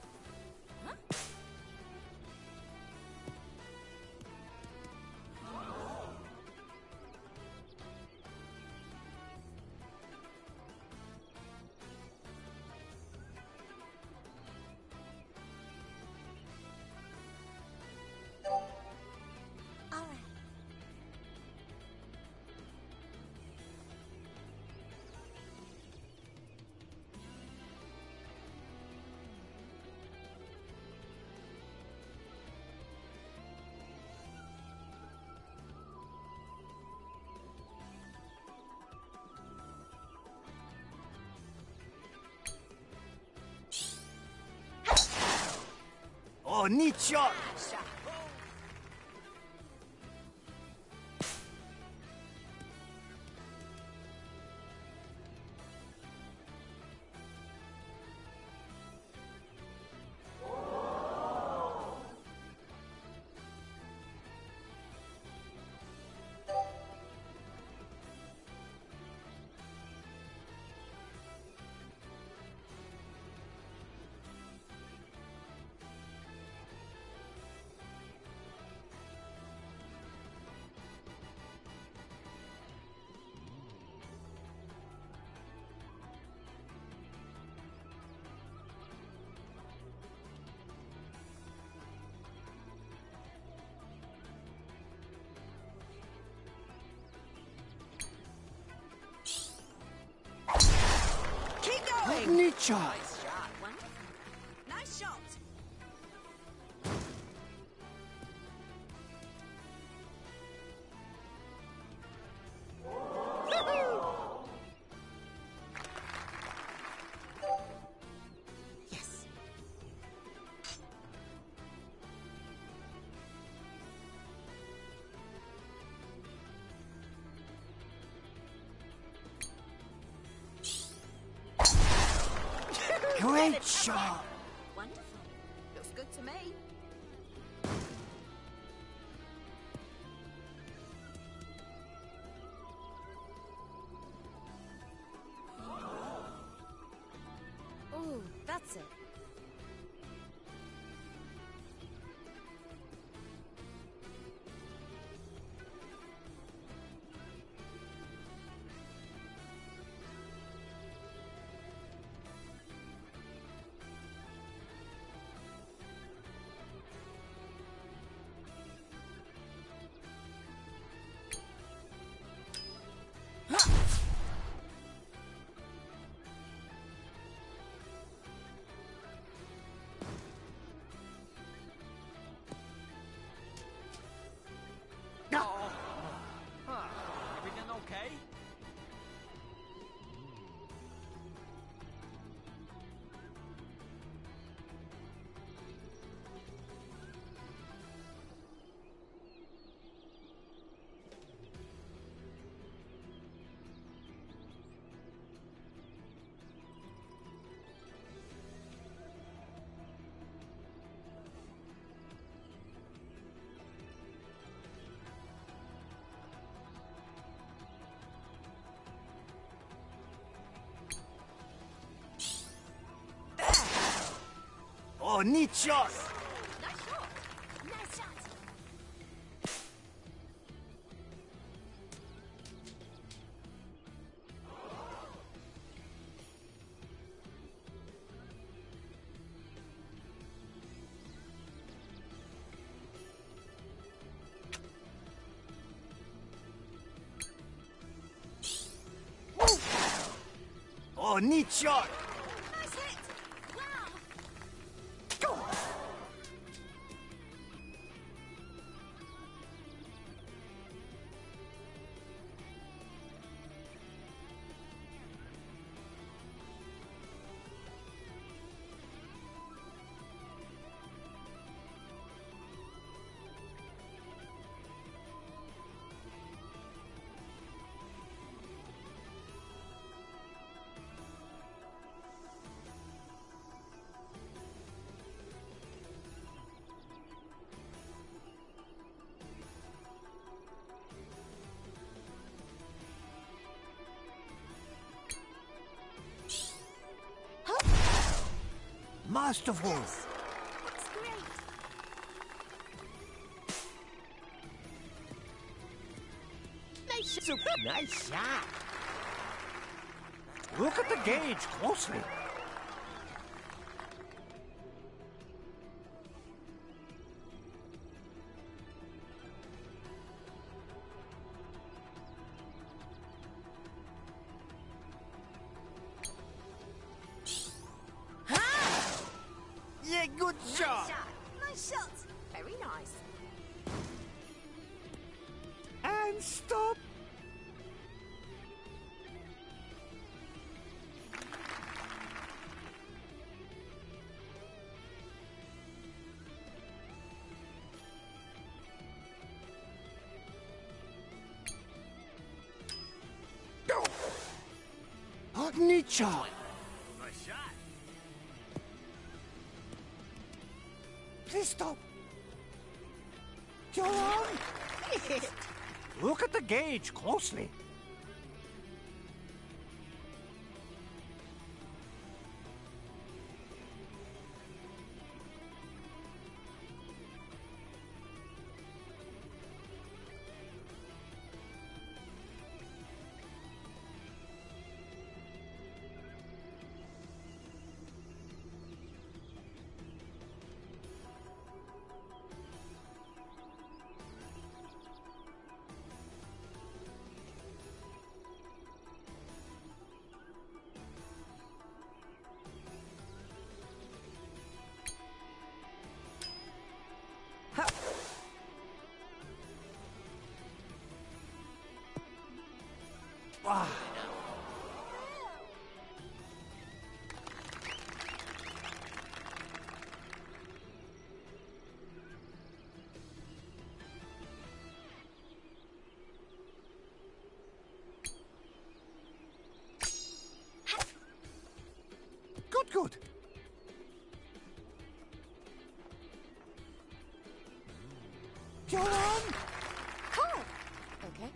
Speaker 3: All right.
Speaker 4: Oh, neat shot.
Speaker 2: Shot. Keep going!
Speaker 4: Neat shot.
Speaker 2: Nice shot. Wonderful. Nice shot. Yes.
Speaker 4: Great shot.
Speaker 2: Wonderful. Looks good to me.
Speaker 5: Ooh, that's it.
Speaker 4: Oh, neat shot.
Speaker 3: Nice shot. Nice shot.
Speaker 4: Oh, neat shot.
Speaker 3: Nice hit. Wow.
Speaker 4: Go. Masterful.
Speaker 3: That's great.
Speaker 1: Nice, super nice shot.
Speaker 4: Look at the gauge closely. Yeah, good shot.
Speaker 3: Nice shot. Nice shot.
Speaker 2: Very nice.
Speaker 4: And stop. Go. Oh, neat shot.
Speaker 6: Nice shot.
Speaker 4: Please stop. You're on. Look at the gauge closely. Wow. Good, good. You're on.
Speaker 3: Cool.
Speaker 2: Okay.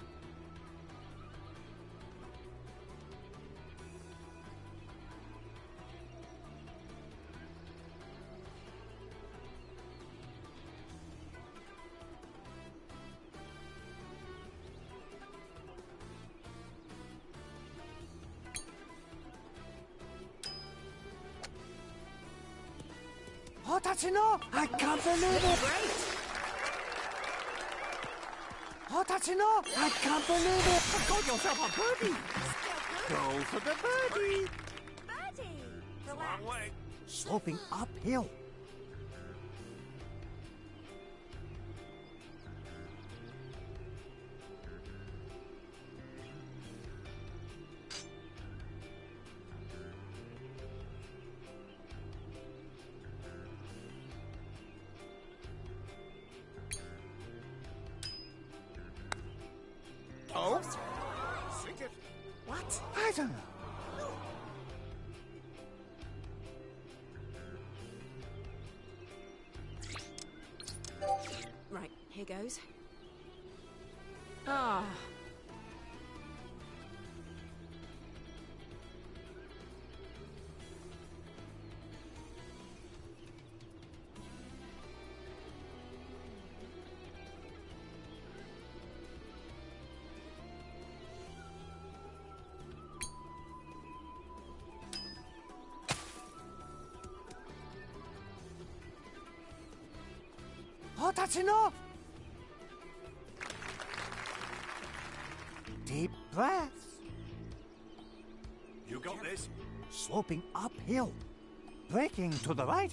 Speaker 4: Oh, that's enough. I can't believe it.
Speaker 2: Great.
Speaker 4: Oh, that's enough. I can't believe it.
Speaker 1: You got yourself a birdie. Go for the birdie.
Speaker 3: Birdie.
Speaker 6: Long
Speaker 3: Relax.
Speaker 6: way.
Speaker 4: Sloping uphill.
Speaker 1: Oh,
Speaker 6: Sink it.
Speaker 4: What? I don't know.
Speaker 2: Right, here goes. Ah.
Speaker 4: Hatachi no! Deep breaths.
Speaker 6: You got this.
Speaker 4: Sloping uphill. Braking to the right.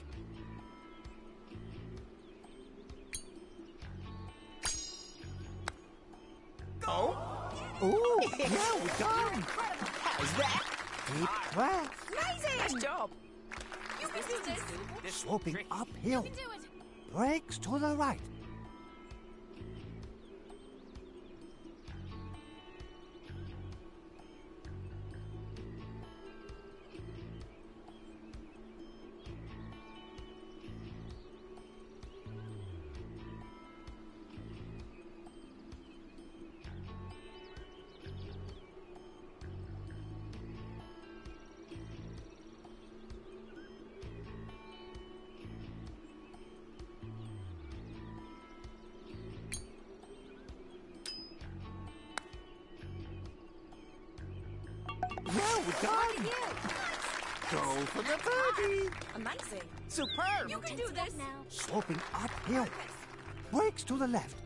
Speaker 1: Oh,
Speaker 4: Ooh, well done.
Speaker 1: how's that?
Speaker 4: Deep breaths.
Speaker 2: Amazing! Nice job.
Speaker 5: You can do this.
Speaker 1: This
Speaker 4: Sloping
Speaker 1: tricky.
Speaker 4: uphill.
Speaker 5: You can do it.
Speaker 4: Brakes to the right. Well done. Go for the birdie.
Speaker 2: Amazing.
Speaker 1: Superb.
Speaker 5: You can do this now.
Speaker 4: Sloping uphill. Brakes to the left.